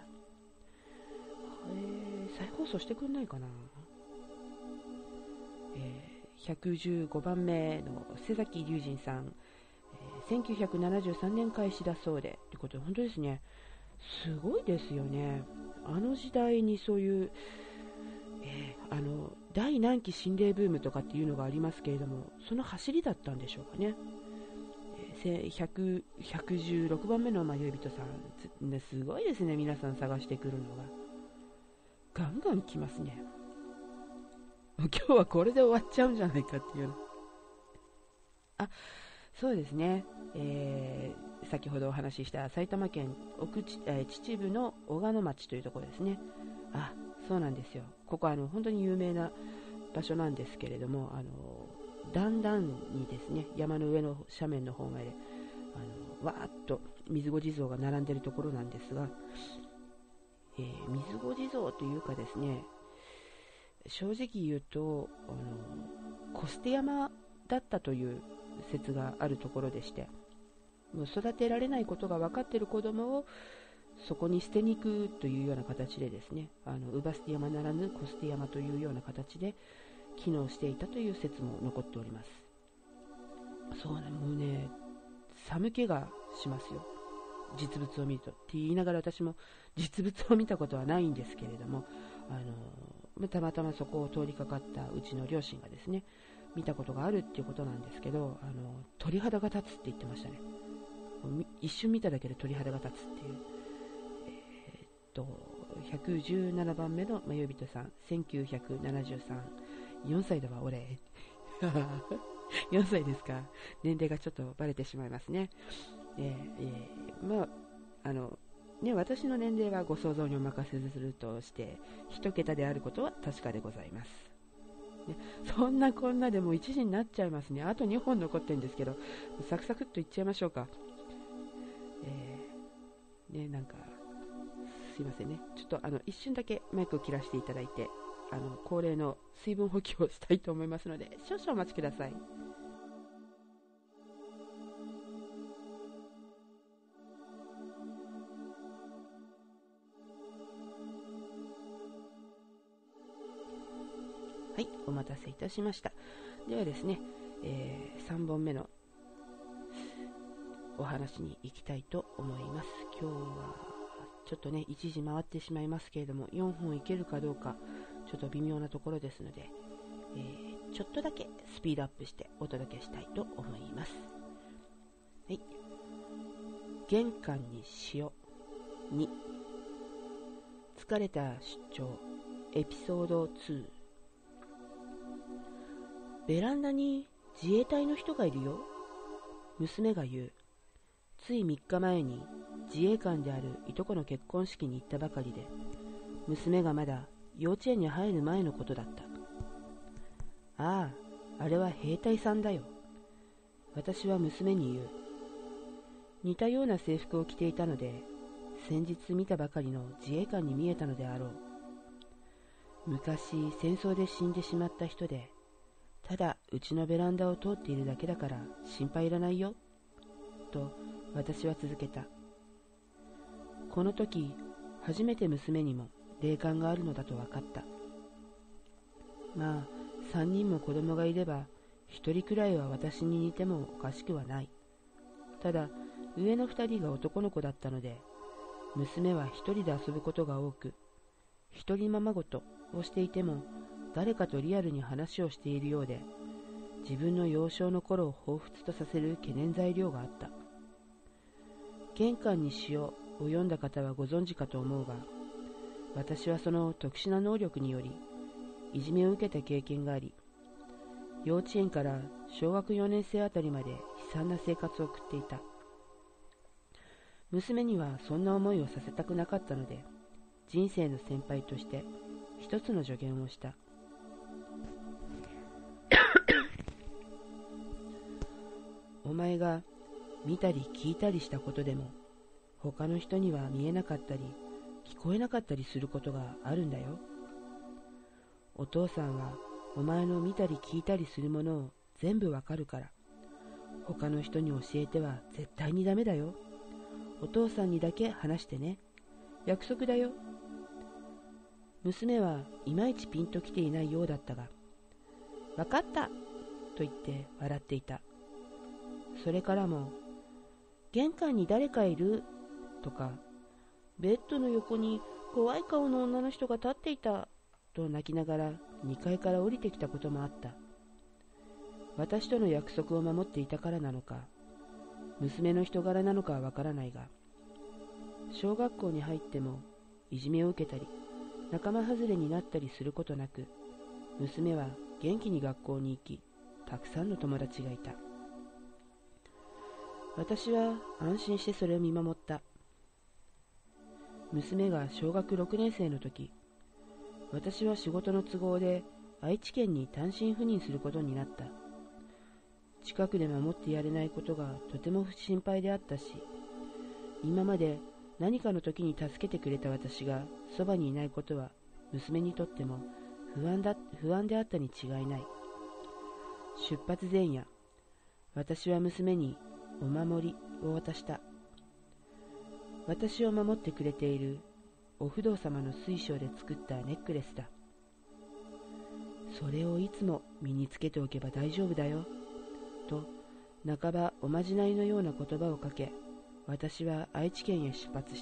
[SPEAKER 1] えー、再放送してくんないかな。えー、ひゃくじゅうごばんめの瀬崎龍神さん、えー、せんきゅうひゃくななじゅうさんねん開始だそうで、ということで、本当ですね、すごいですよね。あの時代にそういう、えー、あの第何期心霊ブームとかっていうのがありますけれども、その走りだったんでしょうかね。えー、ひゃく、ひゃくじゅうろくばんめの迷い人さん、ね、すごいですね、皆さん探してくるのが。ガンガン来ますね。今日はこれで終わっちゃうんじゃないかっていう。あ、そうですね、えー、先ほどお話しした埼玉県奥ち、えー、秩父の小鹿野町というところですね。あ、そうなんですよ。ここはあの本当に有名な場所なんですけれども、あの段々にですね、山の上の斜面の方まであのわーっと水ご地蔵が並んでいるところなんですが、えー、水ご地蔵というかですね、正直言うとあの小捨て山だったという説があるところでして、もう育てられないことが分かっている子供をそこに捨てに行くというような形でですね、あの乳母捨て山ならぬ小捨て山というような形で機能していたという説も残っております。そうね、もうね、寒気がしますよ、実物を見ると。って言いながら私も実物を見たことはないんですけれども、あのたまたまそこを通りかかったうちの両親がですね、見たことがあるっていうことなんですけど、あの鳥肌が立つって言ってましたね。一瞬見ただけで鳥肌が立つっていう、えー、っとひゃくじゅうななばんめの迷い人さん、せんきゅうひゃくななじゅうさん、よんさいだわ俺よんさいですか。年齢がちょっとバレてしまいますね。えーえー、まああのね、私の年齢はご想像にお任せするとして一桁であることは確かでございます。ね、そんなこんなでもういちじになっちゃいますね。あとにほん残ってるんですけど、サクサクっといっちゃいましょうか。えー、ね、なんかすいませんね、ちょっとあの一瞬だけマイクを切らせていただいて、あの恒例の水分補給をしたいと思いますので、少々お待ちください。はい、お待たせいたしました。ではですね、えー、さんぼんめのお話に行きたいと思います。今日はちょっとね、いちじ回ってしまいますけれども、よんほんいけるかどうかちょっと微妙なところですので、えー、ちょっとだけスピードアップしてお届けしたいと思います。はい、玄関に塩に、疲れた出張エピソードに。ベランダに自衛隊の人がいるよ、娘が言う。ついみっかまえに自衛官であるいとこの結婚式に行ったばかりで、娘がまだ幼稚園に入る前のことだった。ああ、あれは兵隊さんだよ、私は娘に言う。似たような制服を着ていたので、先日見たばかりの自衛官に見えたのであろう。昔戦争で死んでしまった人で、ただうちのベランダを通っているだけだから心配いらないよ、と私は続けた。この時初めて娘にも霊感があるのだと分かった。まあさんにんも子供がいればひとりくらいは私に似てもおかしくはない。ただ上のふたりが男の子だったので、娘はひとりで遊ぶことが多く、一人ままごとをしていても誰かとリアルに話をしているようで、自分の幼少の頃を彷彿とさせる懸念材料があった。玄関に塩を読んだ方はご存知かと思うが、私はその特殊な能力によりいじめを受けた経験があり、幼稚園から小学よねん生あたりまで悲惨な生活を送っていた。娘にはそんな思いをさせたくなかったので、人生の先輩として一つの助言をした。お前が見たり聞いたりしたことでも、他の人には見えなかったり聞こえなかったりすることがあるんだよ。お父さんはお前の見たり聞いたりするものを全部わかるから、他の人に教えては絶対にダメだよ。お父さんにだけ話してね。約束だよ。娘はいまいちピンときていないようだったが、わかったと言って笑っていた。それからも玄関に誰かいるとか、ベッドの横に怖い顔の女の人が立っていたと泣きながらにかいから降りてきたこともあった。私との約束を守っていたからなのか、娘の人柄なのかはわからないが、小学校に入ってもいじめを受けたり仲間外れになったりすることなく、娘は元気に学校に行き、たくさんの友達がいた。私は安心してそれを見守った。娘が小学ろくねん生の時、私は仕事の都合で愛知県に単身赴任することになった。近くで守ってやれないことがとても心配であったし、今まで何かの時に助けてくれた私がそばにいないことは娘にとっても不安だ、不安であったに違いない。出発前夜、私は娘にお守りを渡した。私を守ってくれているお不動様の水晶で作ったネックレスだ。それをいつも身につけておけば大丈夫だよ、と半ばおまじないのような言葉をかけ、私は愛知県へ出発した。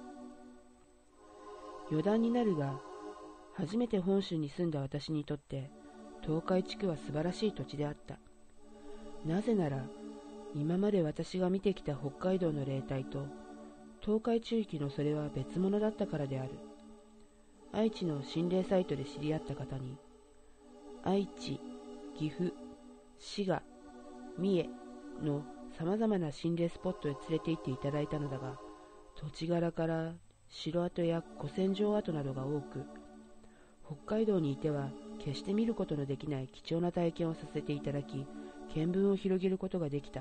[SPEAKER 1] 余談になるが、初めて本州に住んだ私にとって東海地区は素晴らしい土地であった。なぜなら、今まで私が見てきた北海道の霊体と東海地域のそれは別物だったからである。愛知の心霊サイトで知り合った方に、愛知、岐阜、滋賀、三重のさまざまな心霊スポットへ連れて行っていただいたのだが、土地柄から城跡や古戦場跡などが多く、北海道にいては決して見ることのできない貴重な体験をさせていただき、見聞を広げることができた。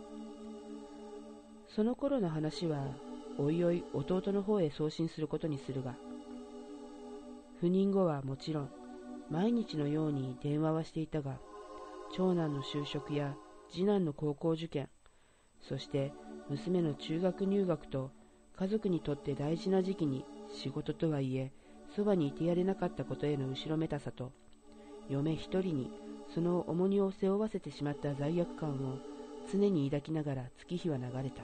[SPEAKER 1] その頃の話はおいおい弟の方へ送信することにするが、赴任後はもちろん毎日のように電話はしていたが、長男の就職や次男の高校受験、そして娘の中学入学と家族にとって大事な時期に仕事とはいえそばにいてやれなかったことへの後ろめたさと、嫁一人にその重荷を背負わせてしまった罪悪感を常に抱きながら月日は流れた。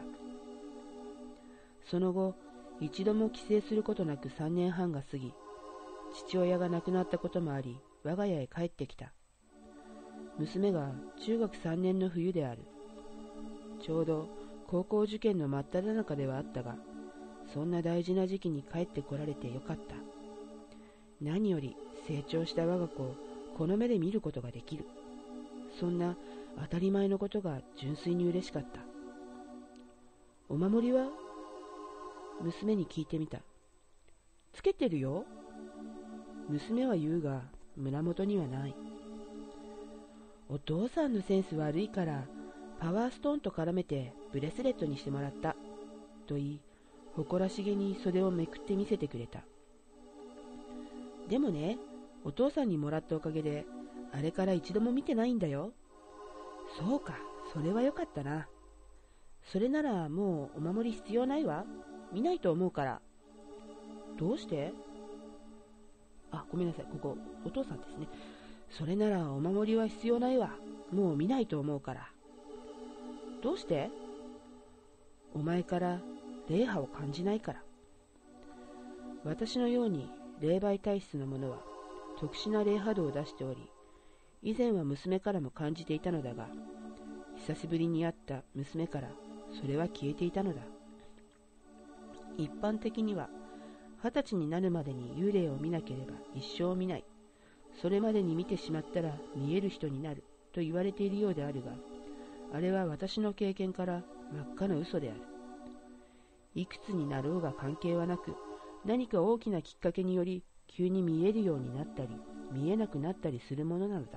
[SPEAKER 1] その後、一度も帰省することなくさんねんはんが過ぎ、父親が亡くなったこともあり、我が家へ帰ってきた。娘が中学さんねんの冬である。ちょうど高校受験の真っ只中ではあったが、そんな大事な時期に帰ってこられてよかった。何より成長した我が子をこの目で見ることができる。そんな当たり前のことが純粋に嬉しかった。お守りは？娘に聞いてみた。つけてるよ。娘は言うが、胸元にはない。お父さんのセンス悪いから、パワーストーンと絡めてブレスレットにしてもらった。と言い、誇らしげに袖をめくって見せてくれた。でもね、お父さんにもらったおかげで、あれから一度も見てないんだよ。そうか、それはよかったな。それならもうお守り必要ないわ。見ないと思うから。どうして？あ、ごめんなさい。ここ、お父さんですね。それならお守りは必要ないわ。もう見ないと思うから。どうして？お前から霊波を感じないから。私のように霊媒体質の者は特殊な霊波動を出しており、以前は娘からも感じていたのだが、久しぶりに会った娘からそれは消えていたのだ。一般的には二十歳になるまでに幽霊を見なければ一生見ない。それまでに見てしまったら見える人になると言われているようであるが、あれは私の経験から真っ赤な嘘である。いくつになろうが関係はなく、何か大きなきっかけにより急に見えるようになったり見えなくなったりするものなのだ。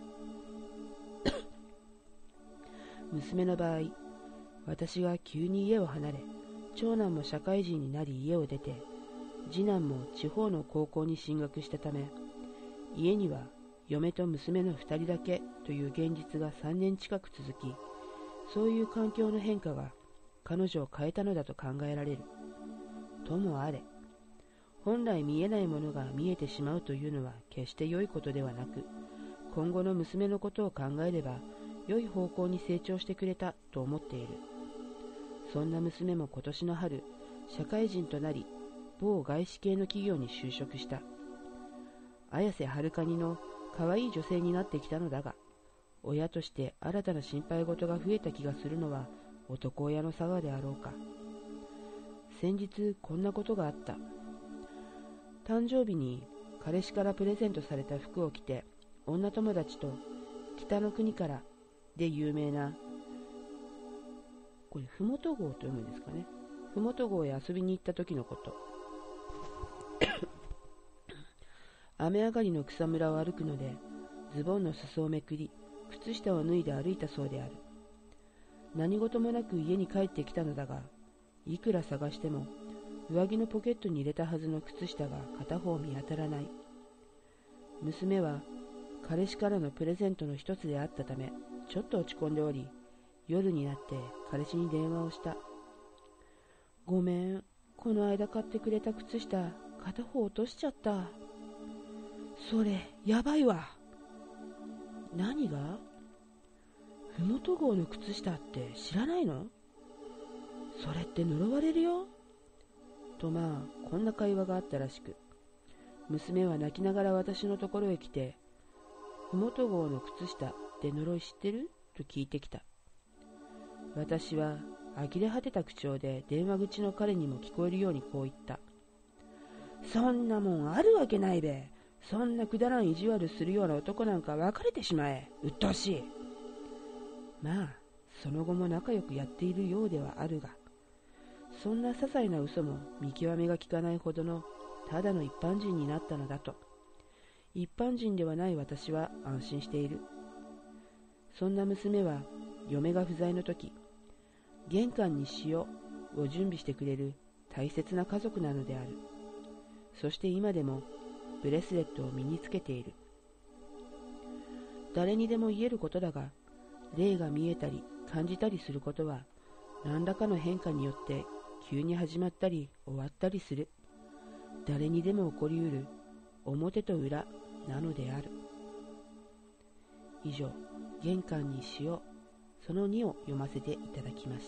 [SPEAKER 1] 娘の場合、私が急に家を離れ、長男も社会人になり家を出て、次男も地方の高校に進学したため、家には嫁と娘の二人だけという現実がさんねん近く続き、そういう環境の変化が彼女を変えたのだと考えられる。ともあれ、本来見えないものが見えてしまうというのは決して良いことではなく、今後の娘のことを考えれば良い方向に成長してくれたと思っている。 そんな娘も今年の春、社会人となり、某外資系の企業に就職した。綾瀬はるかにの可愛い女性になってきたのだが、親として新たな心配事が増えた気がするのは男親の差がであろうか。先日こんなことがあった。誕生日に彼氏からプレゼントされた服を着て、女友達と北の国からで有名な、これふもと号と読むんですかね。ふもと号へ遊びに行った時のこと。雨上がりの草むらを歩くので、ズボンの裾をめくり、靴下を脱いで歩いたそうである。何事もなく家に帰ってきたのだが、いくら探しても上着のポケットに入れたはずの靴下が片方見当たらない。娘は彼氏からのプレゼントの一つであったため、ちょっと落ち込んでおり、夜になって彼氏に電話をした。ごめん、この間買ってくれた靴下、片方落としちゃった。それ、やばいわ。何が？ふもと号の靴下って知らないの？それって呪われるよ。とまあ、こんな会話があったらしく、娘は泣きながら私のところへ来て、ふもと号の靴下って呪い知ってる？と聞いてきた。私は呆れ果てた口調で電話口の彼にも聞こえるようにこう言った。そんなもんあるわけないべ。そんなくだらん意地悪するような男なんか別れてしまえ。うっとうしい。まあ、その後も仲良くやっているようではあるが、そんな些細な嘘も見極めが効かないほどのただの一般人になったのだと。一般人ではない私は安心している。そんな娘は嫁が不在の時、玄関に塩を準備してくれる大切な家族なのである。そして今でもブレスレットを身につけている。誰にでも言えることだが、霊が見えたり感じたりすることは何らかの変化によって急に始まったり終わったりする。誰にでも起こりうる表と裏なのである。以上、玄関に塩そのにを読ませていただきました。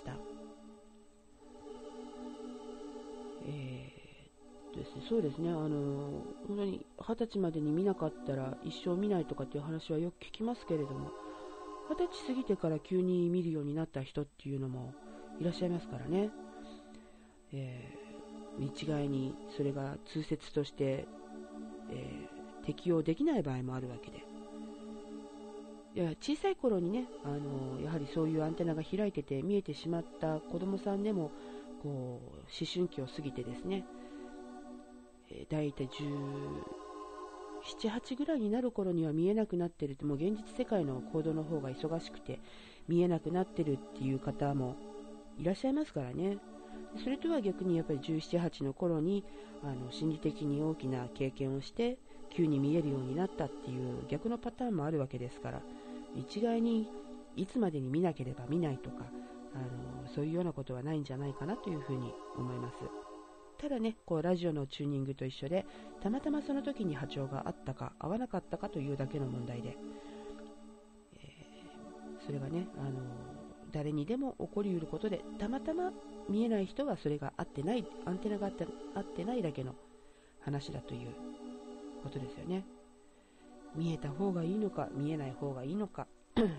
[SPEAKER 1] えー、ですね、そうですね、あの本当に二十歳までに見なかったら一生見ないとかっていう話はよく聞きますけれども、二十歳過ぎてから急に見るようになった人っていうのもいらっしゃいますからね。えー、一概にそれが通説として、えー、適用できない場合もあるわけで、いや小さい頃にね、あのやはりそういうアンテナが開いてて見えてしまった子供さんでもこう思春期を過ぎてですね、えー、だいたいじゅうなな、はちぐらいになる頃には見えなくなってるって、もう現実世界の行動の方が忙しくて見えなくなってるっていう方もいらっしゃいますからね。それとは逆にやっぱりじゅうなな、はちの頃にあの心理的に大きな経験をして急に見えるようになったっていう逆のパターンもあるわけですから、一概にいつまでに見なければ見ないとか、あのそういうようなことはないんじゃないかなというふうに思います。ただね、こうラジオのチューニングと一緒で、たまたまその時に波長があったか合わなかったかというだけの問題で、えー、それがね、あの誰にでも起こりうることで、たまたま見えない人はそれが合ってない、アンテナが合って合ってないだけの話だということですよね。見えた方がいいのか見えない方がいいのか、えー、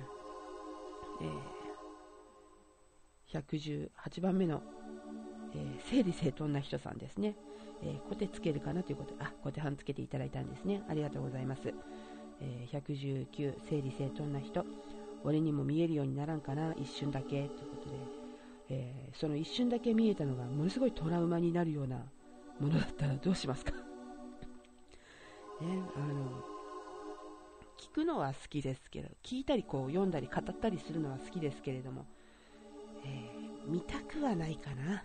[SPEAKER 1] ひゃくじゅうはちばんめの、えー、整理整頓な人さんですね、えー、コテつけるかなということで、あ、コテ半つけていただいたんですね。ありがとうございます。えー、ひゃくじゅうきゅう整理整頓な人、俺にも見えるようにならんかな、一瞬だけということで、えー、その一瞬だけ見えたのがものすごいトラウマになるようなものだったらどうしますかね、あの聞くのは好きですけど、聞いたりこう読んだり語ったりするのは好きですけれども、えー、見たくはないかな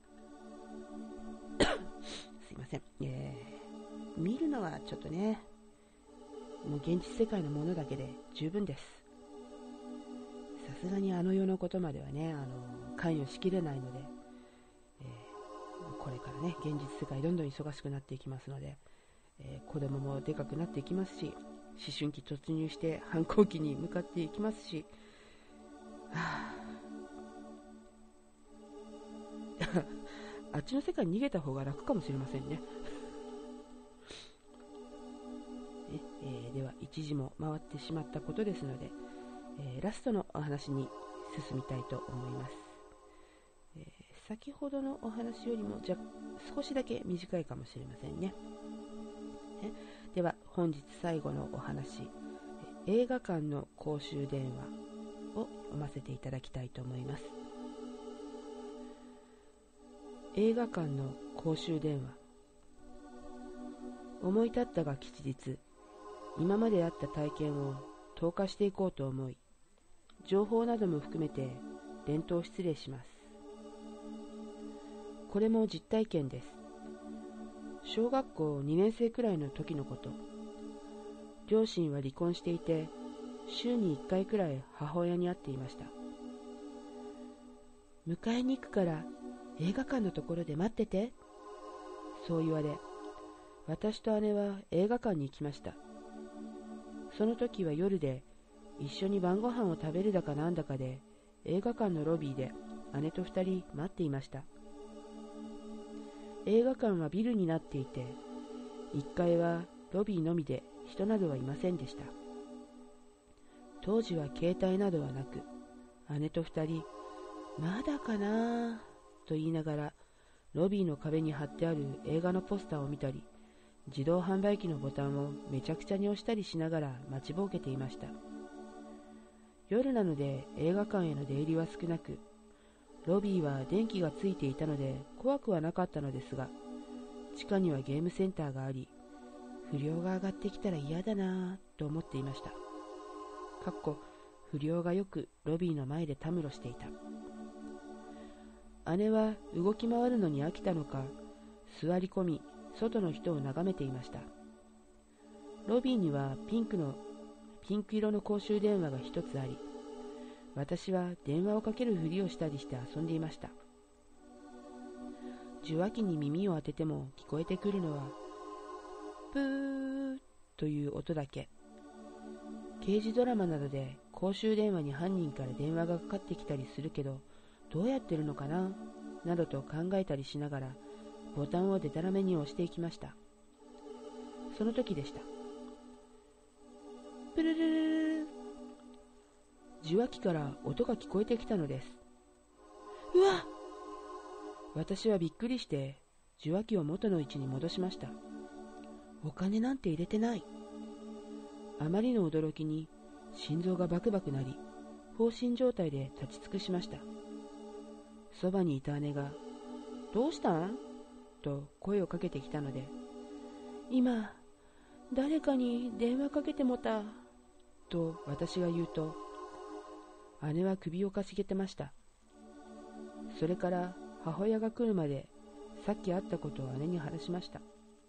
[SPEAKER 1] すいません、えー、見るのはちょっとね、もう現実世界のものだけで十分です。さすがにあの世のことまではね、あの関与しきれないので、えー、これからね現実世界どんどん忙しくなっていきますので、えー、子供もでかくなっていきますし、思春期突入して反抗期に向かっていきますし、はあ、 あっちの世界に逃げた方が楽かもしれませんね。えー、ではいちじも回ってしまったことですので、えー、ラストのお話に進みたいと思います。えー、先ほどのお話よりもじゃ少しだけ短いかもしれませんね。えでは本日最後のお話、え映画館の公衆電話を読ませていただきたいと思います。映画館の公衆電話。思い立ったが吉日、今まであった体験を投下していこうと思い、情報なども含めて連投失礼します。これも実体験です。小学校にねん生くらいの時のこと。両親は離婚していて、週にいっかいくらい母親に会っていました。迎えに行くから映画館のところで待ってて。そう言われ、私と姉は映画館に行きました。その時は夜で、一緒に晩ご飯を食べるだかなんだかで、映画館のロビーで姉と二人待っていました。映画館はビルになっていて、いっかいはロビーのみで人などはいませんでした。当時は携帯などはなく、姉と二人、まだかなと言いながら、ロビーの壁に貼ってある映画のポスターを見たり、自動販売機のボタンをめちゃくちゃに押したりしながら待ちぼうけていました。夜なので映画館への出入りは少なく、ロビーは電気がついていたので怖くはなかったのですが、地下にはゲームセンターがあり、不良が上がってきたら嫌だなぁと思っていました。かっこ不良がよくロビーの前でたむろしていた。姉は動き回るのに飽きたのか、座り込み外の人を眺めていました。ロビーにはピンクのピンク色の公衆電話が一つあり、私は電話をかけるふりをしたりして遊んでいました。受話器に耳を当てても聞こえてくるのはプーという音だけ。刑事ドラマなどで公衆電話に犯人から電話がかかってきたりするけど、どうやってるのかななどと考えたりしながらボタンをデタラメに押していきました。その時でした。プルルルル。受話器から音が聞こえてきたのです。うわ！私はびっくりして受話器を元の位置に戻しました。お金なんて入れてない。あまりの驚きに心臓がバクバクなり、放心状態で立ち尽くしました。そばにいた姉が、どうしたん？と声をかけてきたので、今、誰かに電話かけてもた、と私が言うと、姉は首をかしげてました。それから母親が来るまで、さっき会ったことを姉に話しました。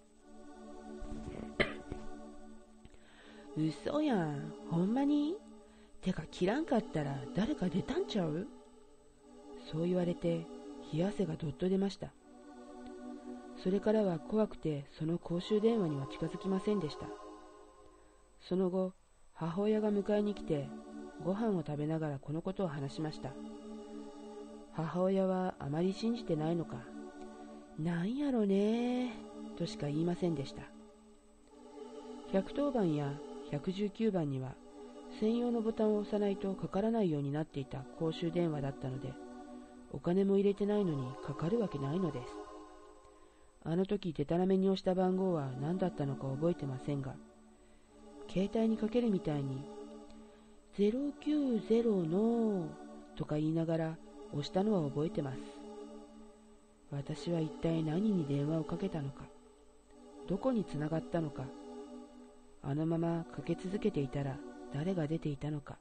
[SPEAKER 1] 嘘やん、ほんまに？てか切らんかったら誰か出たんちゃう？そう言われて冷や汗がどっと出ました。それからは怖くてその公衆電話には近づきませんでした。その後、母親が迎えに来てご飯を食べながらこのことを話しました。母親はあまり信じてないのか、なんやろねとしか言いませんでした。ひゃくとおばんやひゃくじゅうきゅうばんには専用のボタンを押さないとかからないようになっていた公衆電話だったので、お金も入れてないのにかかるわけないのです。あの時デタラメに押した番号は何だったのか覚えてませんが、携帯にかけるみたいにゼロきゅうゼロのとか言いながら押したのは覚えてます。私は一体何に電話をかけたのか、どこにつながったのか、あのままかけ続けていたら誰が出ていたのか。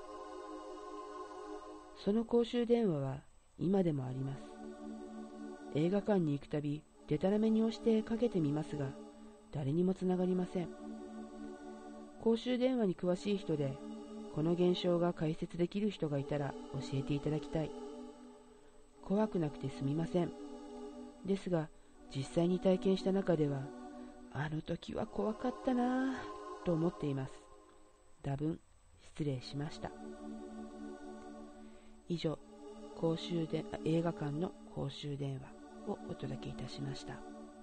[SPEAKER 1] その公衆電話は今でもあります。映画館に行くたびデタラメに押してかけてみますが、誰にもつながりません。公衆電話に詳しい人でこの現象が解説できる人がいたら教えていただきたい。怖くなくてすみません。ですが実際に体験した中では、あの時は怖かったなぁと思っています。多分失礼しました。以上、公衆で映画館の公衆電話をお届けいたしました。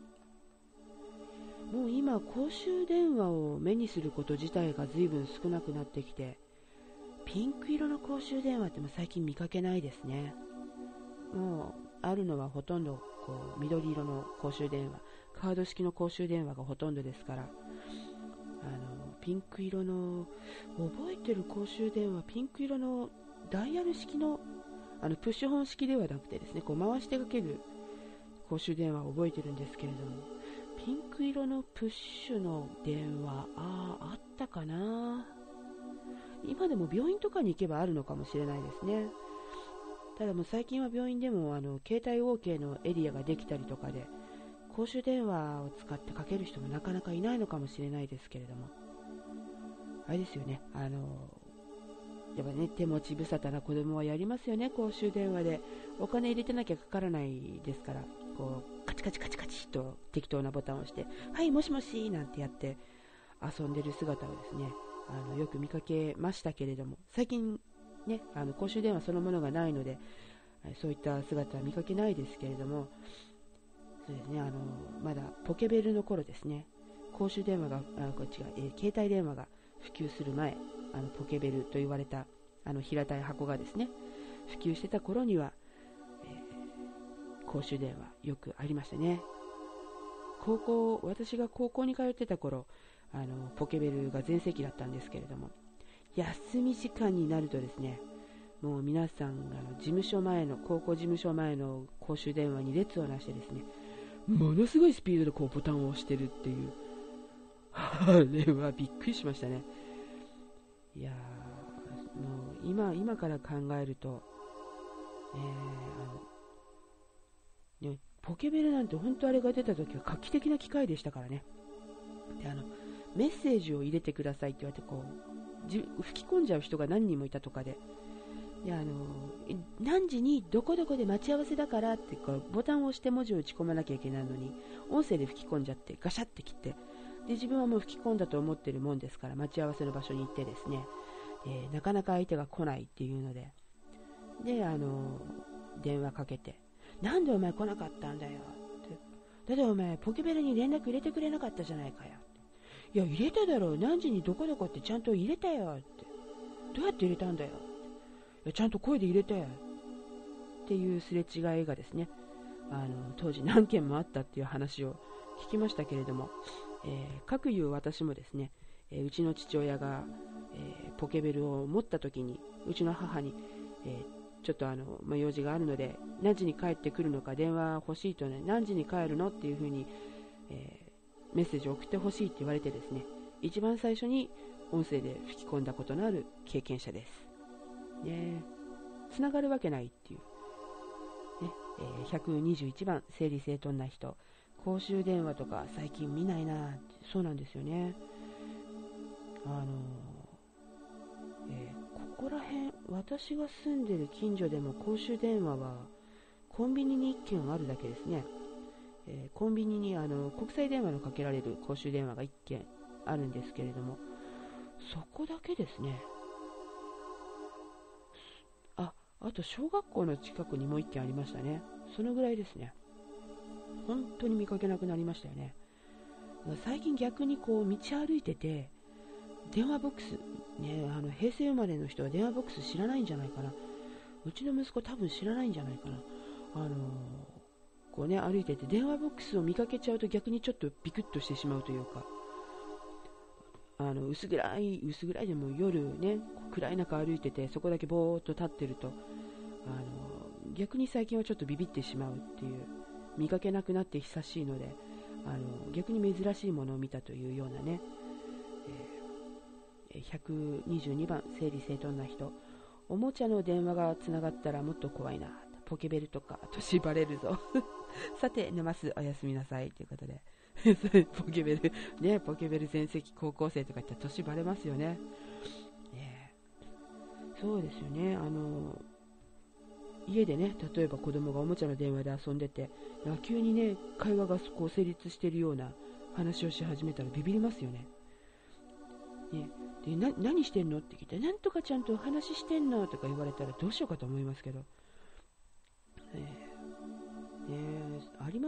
[SPEAKER 1] もう今公衆電話を目にすること自体が随分少なくなってきて、ピンク色の公衆電話っても最近見かけないですね。もうあるのはほとんどこう緑色の公衆電話、カード式の公衆電話がほとんどですから、あのピンク色の覚えてる公衆電話、ピンク色のダイヤル式のあのプッシュホン式ではなくてですね、こう回してかける公衆電話を覚えてるんですけれども、ピンク色のプッシュの電話、あああったかな。今でも病院とかに行けばあるのかもしれないですね。ただもう最近は病院でもあの携帯 OK のエリアができたりとかで、公衆電話を使ってかける人もなかなかいないのかもしれないですけれども、あれですよね、あのやっぱね、手持ち無沙汰な子供はやりますよね。公衆電話でお金入れてなきゃかからないですから、こうカチカチカチカチと適当なボタンを押して、はいもしもしなんてやって遊んでる姿をですね、あのよく見かけましたけれども、最近ね、あの公衆電話そのものがないので、そういった姿は見かけないですけれども、そうですね、あのまだポケベルの頃ですね、公衆電話が、あこっちが、えー、携帯電話が普及する前、あのポケベルと言われたあの平たい箱がですね、普及してた頃には、えー、公衆電話よくありましたね。高校、私が高校に通ってた頃、あのポケベルが全盛期だったんですけれども、休み時間になるとですね、もう皆さんあの事務所前の高校事務所前の公衆電話に列をなしてですね、ものすごいスピードでこうボタンを押してるっていう、あれはびっくりしましたね。いやー、もう 今, 今から考えると、えーあのね、ポケベルなんて本当あれが出た時は画期的な機械でしたからね。であのメッセージを入れてくださいって言われて、こうじ吹き込んじゃう人が何人もいたとかで、いやあの何時にどこどこで待ち合わせだからってこうボタンを押して文字を打ち込まなきゃいけないのに、音声で吹き込んじゃってガシャって切って、で自分はもう吹き込んだと思ってるもんですから、待ち合わせの場所に行ってですね、えー、なかなか相手が来ないっていうので、であの電話かけて、なんでお前来なかったんだよって、だってお前ポケベルに連絡入れてくれなかったじゃないかよ。いや入れただろう、何時にどこどこってちゃんと入れたよって、どうやって入れたんだよ、いやちゃんと声で入れたよっていうすれ違いがですね、あの当時何件もあったっていう話を聞きましたけれども、えー、かくいう私もですね、えー、うちの父親が、えー、ポケベルを持った時に、うちの母に、えー、ちょっとあの、まあ、用事があるので何時に帰ってくるのか電話欲しいとね、何時に帰るのっていうふうに、えーメッセージを送ってほしいって言われてですね、一番最初に音声で吹き込んだことのある経験者です。ね、つながるわけないっていう、ねえー、ひゃくにじゅういちばん整理整頓な人、公衆電話とか最近見ないな。そうなんですよね。あのーえー、ここら辺、私が住んでる近所でも公衆電話はコンビニにいっけんあるだけですね。えー、コンビニにあの国際電話のかけられる公衆電話がいっけんあるんですけれども、そこだけですね。あ、あと小学校の近くにもういっけんありましたね。そのぐらいですね。本当に見かけなくなりましたよね。最近逆にこう道歩いてて、電話ボックス、ね、あの平成生まれの人は電話ボックス知らないんじゃないかな。うちの息子多分知らないんじゃないかな。あのーこうね、歩いてて電話ボックスを見かけちゃうと逆にちょっとビクッとしてしまうというか、あの薄暗い薄暗いでも夜ね、暗い中歩いててそこだけぼーっと立ってると、あの逆に最近はちょっとビビってしまうっていう、見かけなくなって久しいので、あの逆に珍しいものを見たというようなね、えー、ひゃくにじゅうにばん整理整頓な人、おもちゃの電話がつながったらもっと怖いな、ポケベルとか年バレるぞさて寝ます、おやすみなさいということでポケベルね、ポケベル全盛期高校生とか言ったら年バレますよね。ね、そうですよね。あの家でね、例えば子供がおもちゃの電話で遊んでて、急にね会話がこう成立しているような話をし始めたらビビりますよね。ねでな何してんのって聞いて、なんとかちゃんとお話ししてんのとか言われたらどうしようかと思いますけど、え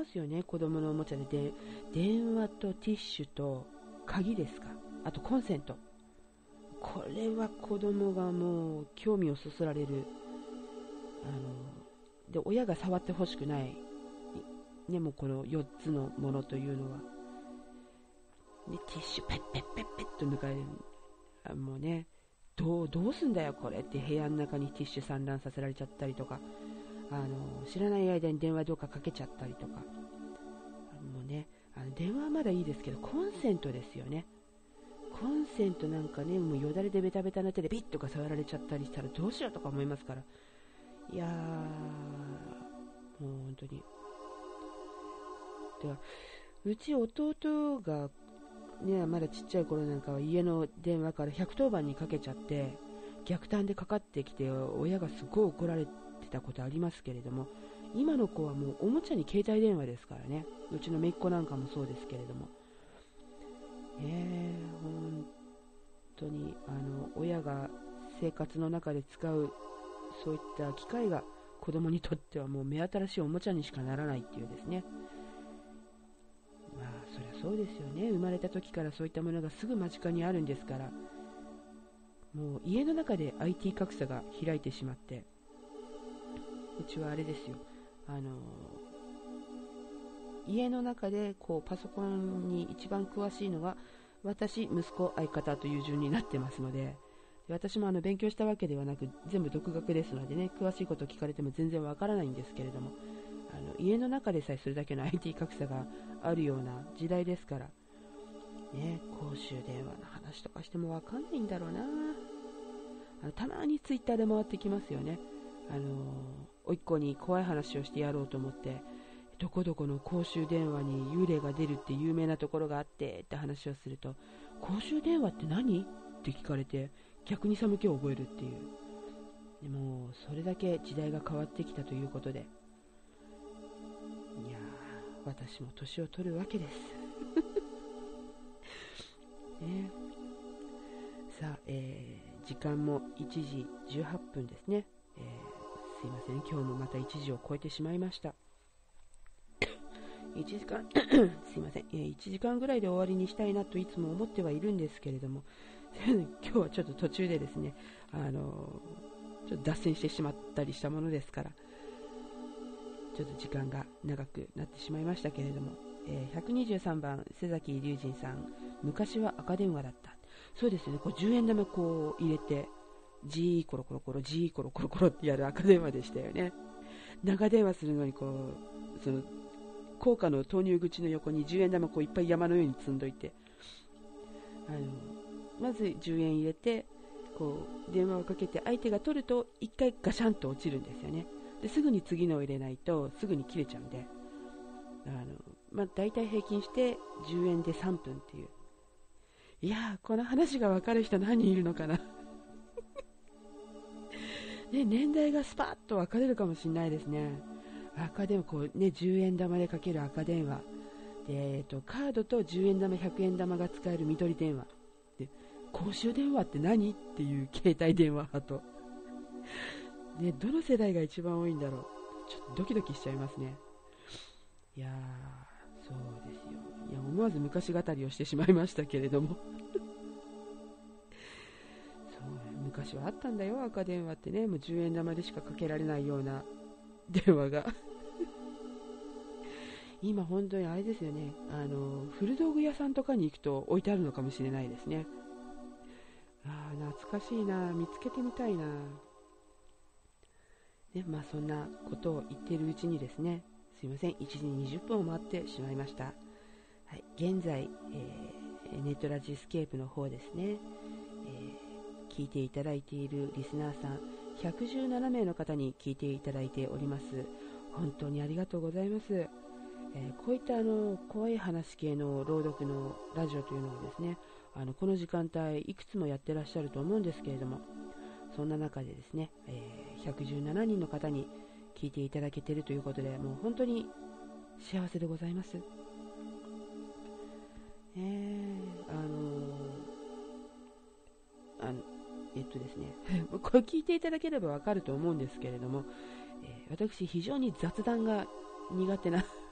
[SPEAKER 1] ますよね。子供のおもちゃで、で電話とティッシュと鍵ですか、あとコンセント。これは子供がもう興味をそそられる、あので親が触ってほしくない、ね、もうこのよっつのものというのは、ね、ティッシュペッペッペッペッと抜かれる。あもうね、どう、どうすんだよこれって部屋の中にティッシュ散乱させられちゃったりとか、あの知らない間に電話どうかかけちゃったりとか、もうね、あの電話はまだいいですけど、コンセントですよね。コンセントなんかね、もうよだれでベタベタな手でビッとか触られちゃったりしたらどうしようとか思いますから、いやー、もう本当に。では、うち弟がね、まだちっちゃい頃なんかは家の電話からひゃくとおばんにかけちゃって逆探でかかってきて親がすごい怒られてたことありますけれども、今の子はもうおもちゃに携帯電話ですからね。うちの姪っ子なんかもそうですけれども、えー、本当にあの親が生活の中で使うそういった機会が子供にとってはもう目新しいおもちゃにしかならないっていうですね。まあそりゃそうですよね。生まれた時からそういったものがすぐ間近にあるんですから、もう家の中で アイティー 格差が開いてしまって、うちはあれですよ、あの家の中でこうパソコンに一番詳しいのが私、息子、相方という順になってますので、私もあの勉強したわけではなく全部独学ですのでね、詳しいことを聞かれても全然わからないんですけれども、あの家の中でさえそれだけの アイティー 格差があるような時代ですから、ね、公衆電話の話とかしてもわかんないんだろうな。あのたまにツイッターで回ってきますよね。あの甥っ子に怖い話をしてやろうと思って、どこどこの公衆電話に幽霊が出るって有名なところがあってって話をすると、公衆電話って何って聞かれて逆に寒気を覚えるっていう。でもそれだけ時代が変わってきたということで、いやー、私も年を取るわけですね。さあ、えー、時間もいちじじゅうはっぷんですね。えー、すいません、今日もまたいちじを超えてしまいました。いちじかんすいません、えー、いちじかんぐらいで終わりにしたいなといつも思ってはいるんですけれども今日はちょっと途中でですね、あのー、ちょっと脱線してしまったりしたものですから、ちょっと時間が長くなってしまいましたけれども、えー、ひゃくにじゅうさんばん瀬崎龍神さん、昔は赤電話だった。そうですね、こうじゅうえん玉こう入れて G コロコロコロ G コロコロコロってやる赤電話でしたよね。長電話するのにこうその硬貨の投入口の横にじゅうえん玉こういっぱい山のように積んどいて、あのまずじゅうえん入れてこう電話をかけて、相手が取るといっかいガシャンと落ちるんですよね。ですぐに次のを入れないとすぐに切れちゃうんで、あの、まあ、大体平均してじゅうえんでさんぷんっていう。いやー、この話が分かる人何人いるのかなね、年代がスパッと分かれるかもしれないですね。赤電話、こうね、じゅうえん玉でかける赤電話で、えー、とカードとじゅうえん玉ひゃくえん玉が使える緑電話で、公衆電話って何っていう携帯電話派と、ね、どの世代が一番多いんだろう。ちょっとドキドキしちゃいますね。いやー、そうですよ。いや、思わず昔語りをしてしまいましたけれどもそう、昔はあったんだよ、赤電話ってね。もうじゅうえん玉でしかかけられないような電話が今本当にあれですよね、あの古道具屋さんとかに行くと置いてあるのかもしれないですね。あー、懐かしいな、見つけてみたいな、ね。まあそんなことを言っているうちにですね、すいません、いちじにじゅっぷんを回ってしまいました。はい、現在、えー、ネットラジスケープの方ですね、えー、聞いていただいているリスナーさんひゃくじゅうななめいの方に聞いていただいております。本当にありがとうございます。えー、こういったあの怖い話系の朗読のラジオというのはですね、あのこの時間帯いくつもやってらっしゃると思うんですけれども、そんな中でですね、えー、ひゃくじゅうななにんの方に聞いていただけているということで、もう本当に幸せでございます。えー、あのー、あのえっとですねこれ聞いていただければわかると思うんですけれども、えー、私非常に雑談が苦手な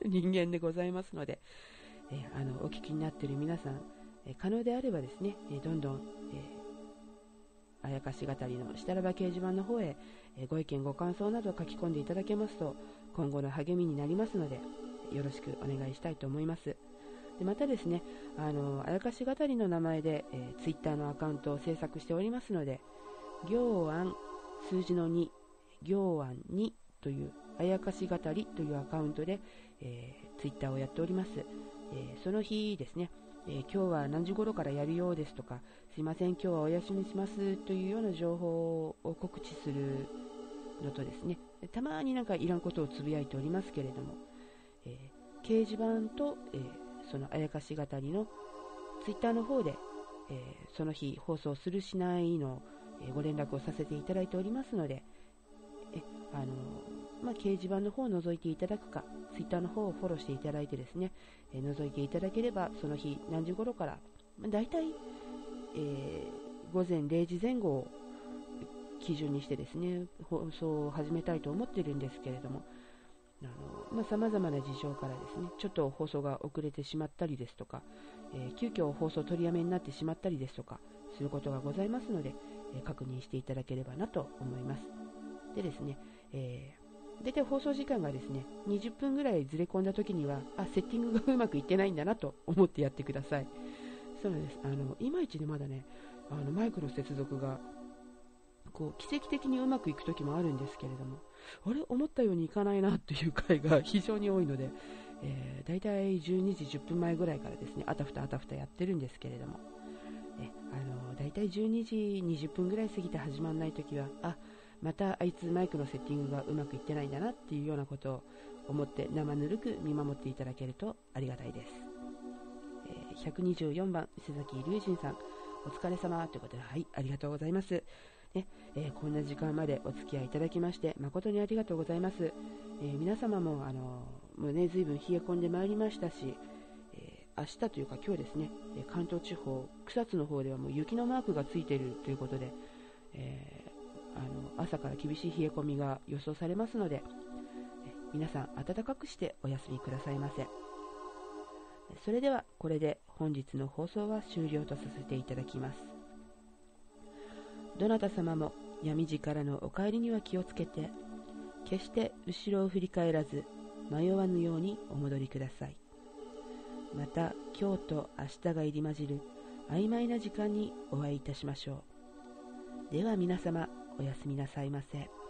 [SPEAKER 1] 人間でございますので、えー、あのお聞きになっている皆さん、えー、可能であればですね、えー、どんどん、えー、あやかし語りのしたらば掲示板の方へ、えー、ご意見ご感想など書き込んでいただけますと今後の励みになりますので、よろしくお願いしたいと思います。でまたですね、あのあやかし語りの名前で、えー、ツイッターのアカウントを制作しておりますので、行案数字のに、行案にというあやかし語りというアカウントで、えー、ツイッターをやっております。えー、その日ですね、えー、今日は何時頃からやるようですとか、すいません今日はお休みしますというような情報を告知するのとですね、たまになんかいらんことをつぶやいておりますけれども、えー、掲示板と、えー、そのあやかし語りのツイッターの方で、えー、その日放送するしないの、えー、ご連絡をさせていただいておりますので、えあのまあ、掲示板の方を覗いていただくか、ツイッターの方をフォローしていただいてですね、えー、覗いていただければその日何時頃から、まあ、大体、えー、午前れいじぜん後を基準にしてですね放送を始めたいと思っているんですけれども、さまざまな事情からですねちょっと放送が遅れてしまったりですとか、えー、急遽放送取りやめになってしまったりですとかすることがございますので、えー、確認していただければなと思います。でですね、えー、大体放送時間がですねにじゅっぷんぐらいずれ込んだ時にはあセッティングがうまくいってないんだなと思ってやってください。そうなんです。あのいまいちねまだねあのマイクの接続がこう奇跡的にうまくいく時もあるんですけれども、あれ思ったようにいかないなという回が非常に多いので、えー、だいたいじゅうにじじゅっぷんまえぐらいからですねあたふたあたふたやってるんですけれども、えあのだいたいじゅうにじにじゅっぷんぐらい過ぎて始まらない時はあまたあいつマイクのセッティングがうまくいってないんだなっていうようなことを思って生ぬるく見守っていただけるとありがたいです。えー、ひゃくにじゅうよんばん瀬崎龍神さん、お疲れ様ということで、はい、ありがとうございます。ねえー、こんな時間までお付き合いいただきまして誠にありがとうございます。えー、皆様もあのもうね随分冷え込んでまいりましたし、えー、明日というか今日ですね、関東地方草津の方ではもう雪のマークがついているということで、えー、あの朝から厳しい冷え込みが予想されますので、えー、皆さん暖かくしてお休みくださいませ。それではこれで本日の放送は終了とさせていただきます。どなた様も闇路からのお帰りには気をつけて、決して後ろを振り返らず迷わぬようにお戻りください。また今日と明日が入り混じる曖昧な時間にお会いいたしましょう。では皆様おやすみなさいませ。